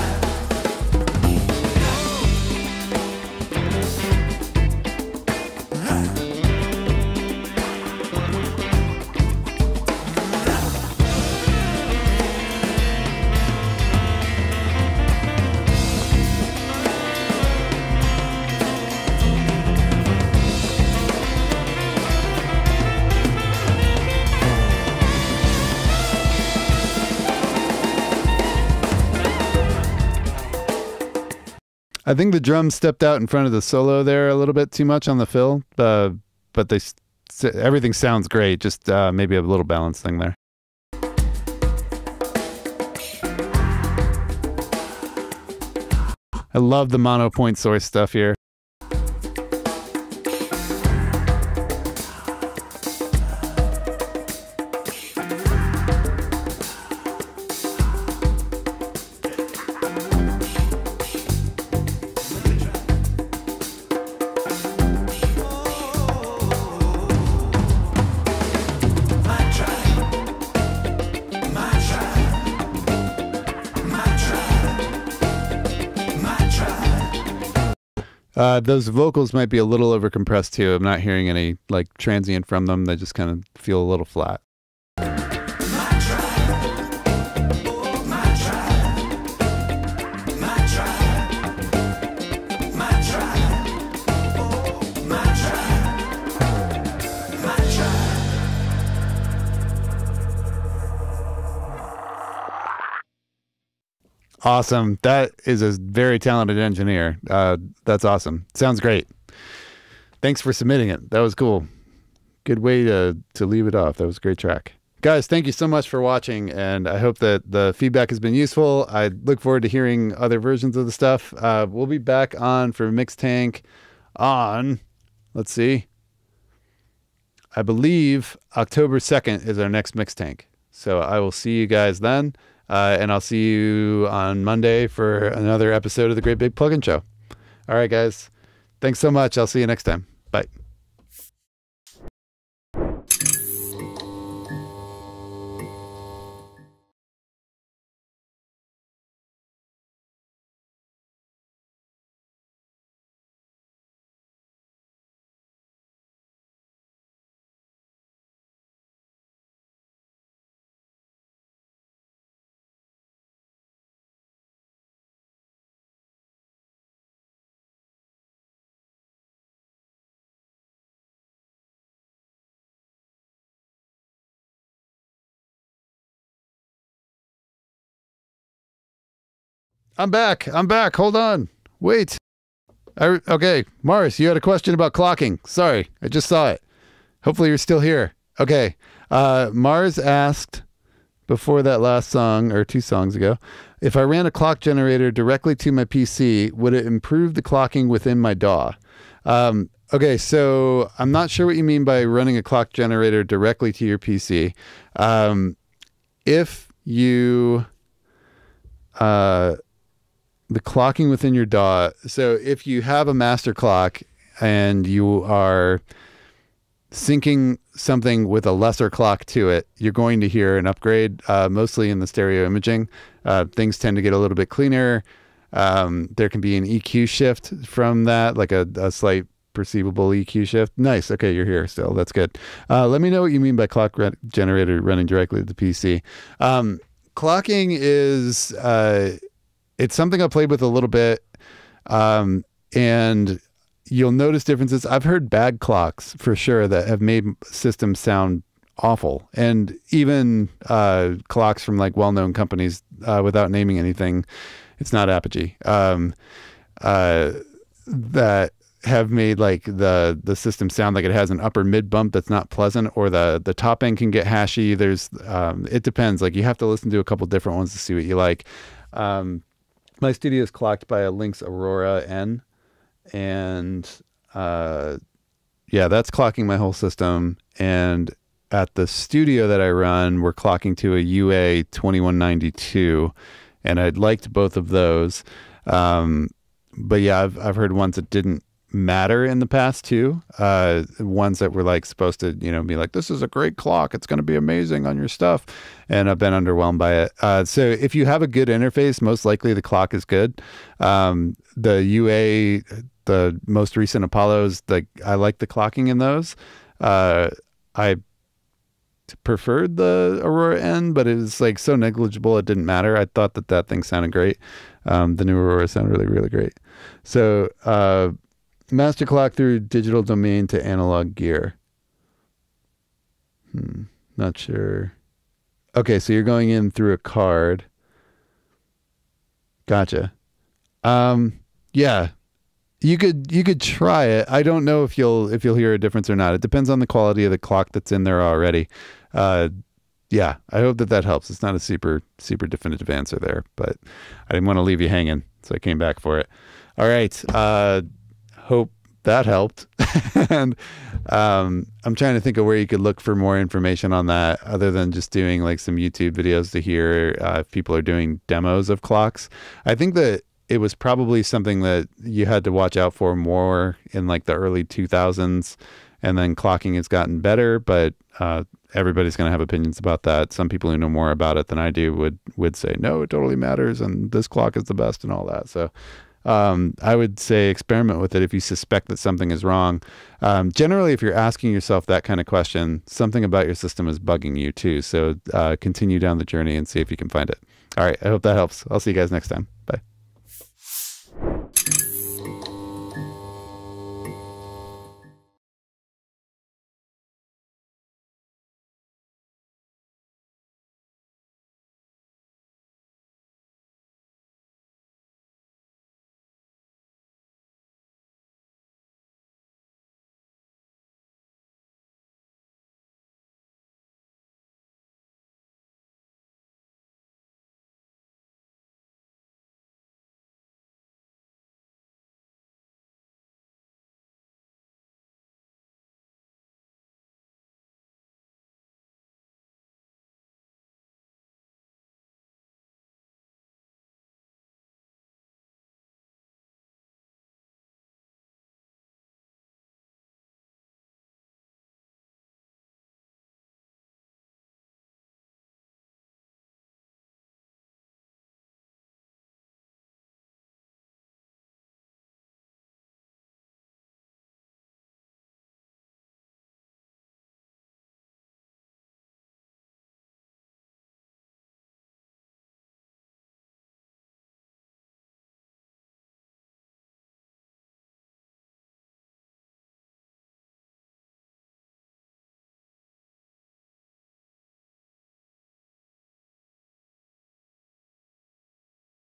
I think the drums stepped out in front of the solo there a little bit too much on the fill, uh, but they s- everything sounds great. Just uh, maybe a little balance thing there. I love the mono point source stuff here. My tribe, my tribe, my tribe, my tribe. Uh, those vocals might be a little overcompressed too. I'm not hearing any like transient from them. They just kind of feel a little flat. My tribe, oh my tribe, my tribe, my tribe, oh my tribe, my tribe. Awesome. That is a very talented engineer. Uh, that's awesome. Sounds great. Thanks for submitting it. That was cool. Good way to, to leave it off. That was a great track. Guys, thank you so much for watching, and I hope that the feedback has been useful. I look forward to hearing other versions of the stuff. Uh, we'll be back on for Mix Tank on, let's see, I believe October second is our next Mix Tank. So I will see you guys then. Uh, and I'll see you on Monday for another episode of the Great Big Plugin Show. All right, guys. Thanks so much. I'll see you next time. Bye. I'm back. I'm back. Hold on. Wait. I, okay, Morris, you had a question about clocking. Sorry, I just saw it. Hopefully you're still here. Okay. Uh, Mars asked before that last song, or two songs ago, if I ran a clock generator directly to my P C, would it improve the clocking within my D A W? Um, okay, so I'm not sure what you mean by running a clock generator directly to your P C. Um, if you... Uh, the clocking within your D A W. So if you have a master clock and you are syncing something with a lesser clock to it, you're going to hear an upgrade, uh, mostly in the stereo imaging. Uh, things tend to get a little bit cleaner. Um, there can be an E Q shift from that, like a, a slight perceivable E Q shift. Nice. Okay, you're here still. That's good. Uh, let me know what you mean by clock re- generator running directly to the P C. Um, clocking is... Uh, It's something I played with a little bit, um, and you'll notice differences. I've heard bad clocks for sure that have made systems sound awful, and even uh, clocks from like well-known companies uh, without naming anything. It's not Apogee um, uh, that have made like the the system sound like it has an upper mid bump that's not pleasant, or the the top end can get hashy. There's um, it depends. Like you have to listen to a couple different ones to see what you like. Um, My studio is clocked by a Lynx Aurora N, and uh, yeah, that's clocking my whole system. And at the studio that I run, we're clocking to a U A twenty-one ninety-two, and I'd liked both of those. Um, but yeah, I've I've heard ones that didn't matter in the past too. Uh, ones that were like supposed to, you know, be like, this is a great clock, it's going to be amazing on your stuff. And I've been underwhelmed by it. Uh, so if you have a good interface, most likely the clock is good. Um, the U A, the most recent Apollos, the, I like the clocking in those. Uh, I preferred the Aurora N, but it was like so negligible it didn't matter. I thought that that thing sounded great. Um, the new Aurora sounded really, really great. So, uh, master clock through digital domain to analog gear. Hmm, not sure. Okay, so you're going in through a card. Gotcha. Um, yeah, you could you could try it. I don't know if you'll if you'll hear a difference or not. It depends on the quality of the clock that's in there already. Uh, yeah, I hope that that helps. It's not a super super definitive answer there, but I didn't want to leave you hanging, so I came back for it. All right. Uh, hope that helped. And um, I'm trying to think of where you could look for more information on that, other than just doing like some YouTube videos to hear uh, if people are doing demos of clocks. I think that it was probably something that you had to watch out for more in like the early two thousands, and then clocking has gotten better, but uh, everybody's going to have opinions about that. Some people who know more about it than I do would would say, no, it totally matters, and this clock is the best and all that. So Um, I would say experiment with it if you suspect that something is wrong. Um, generally, if you're asking yourself that kind of question, something about your system is bugging you too. So uh, continue down the journey and see if you can find it. All right. I hope that helps. I'll see you guys next time. Bye.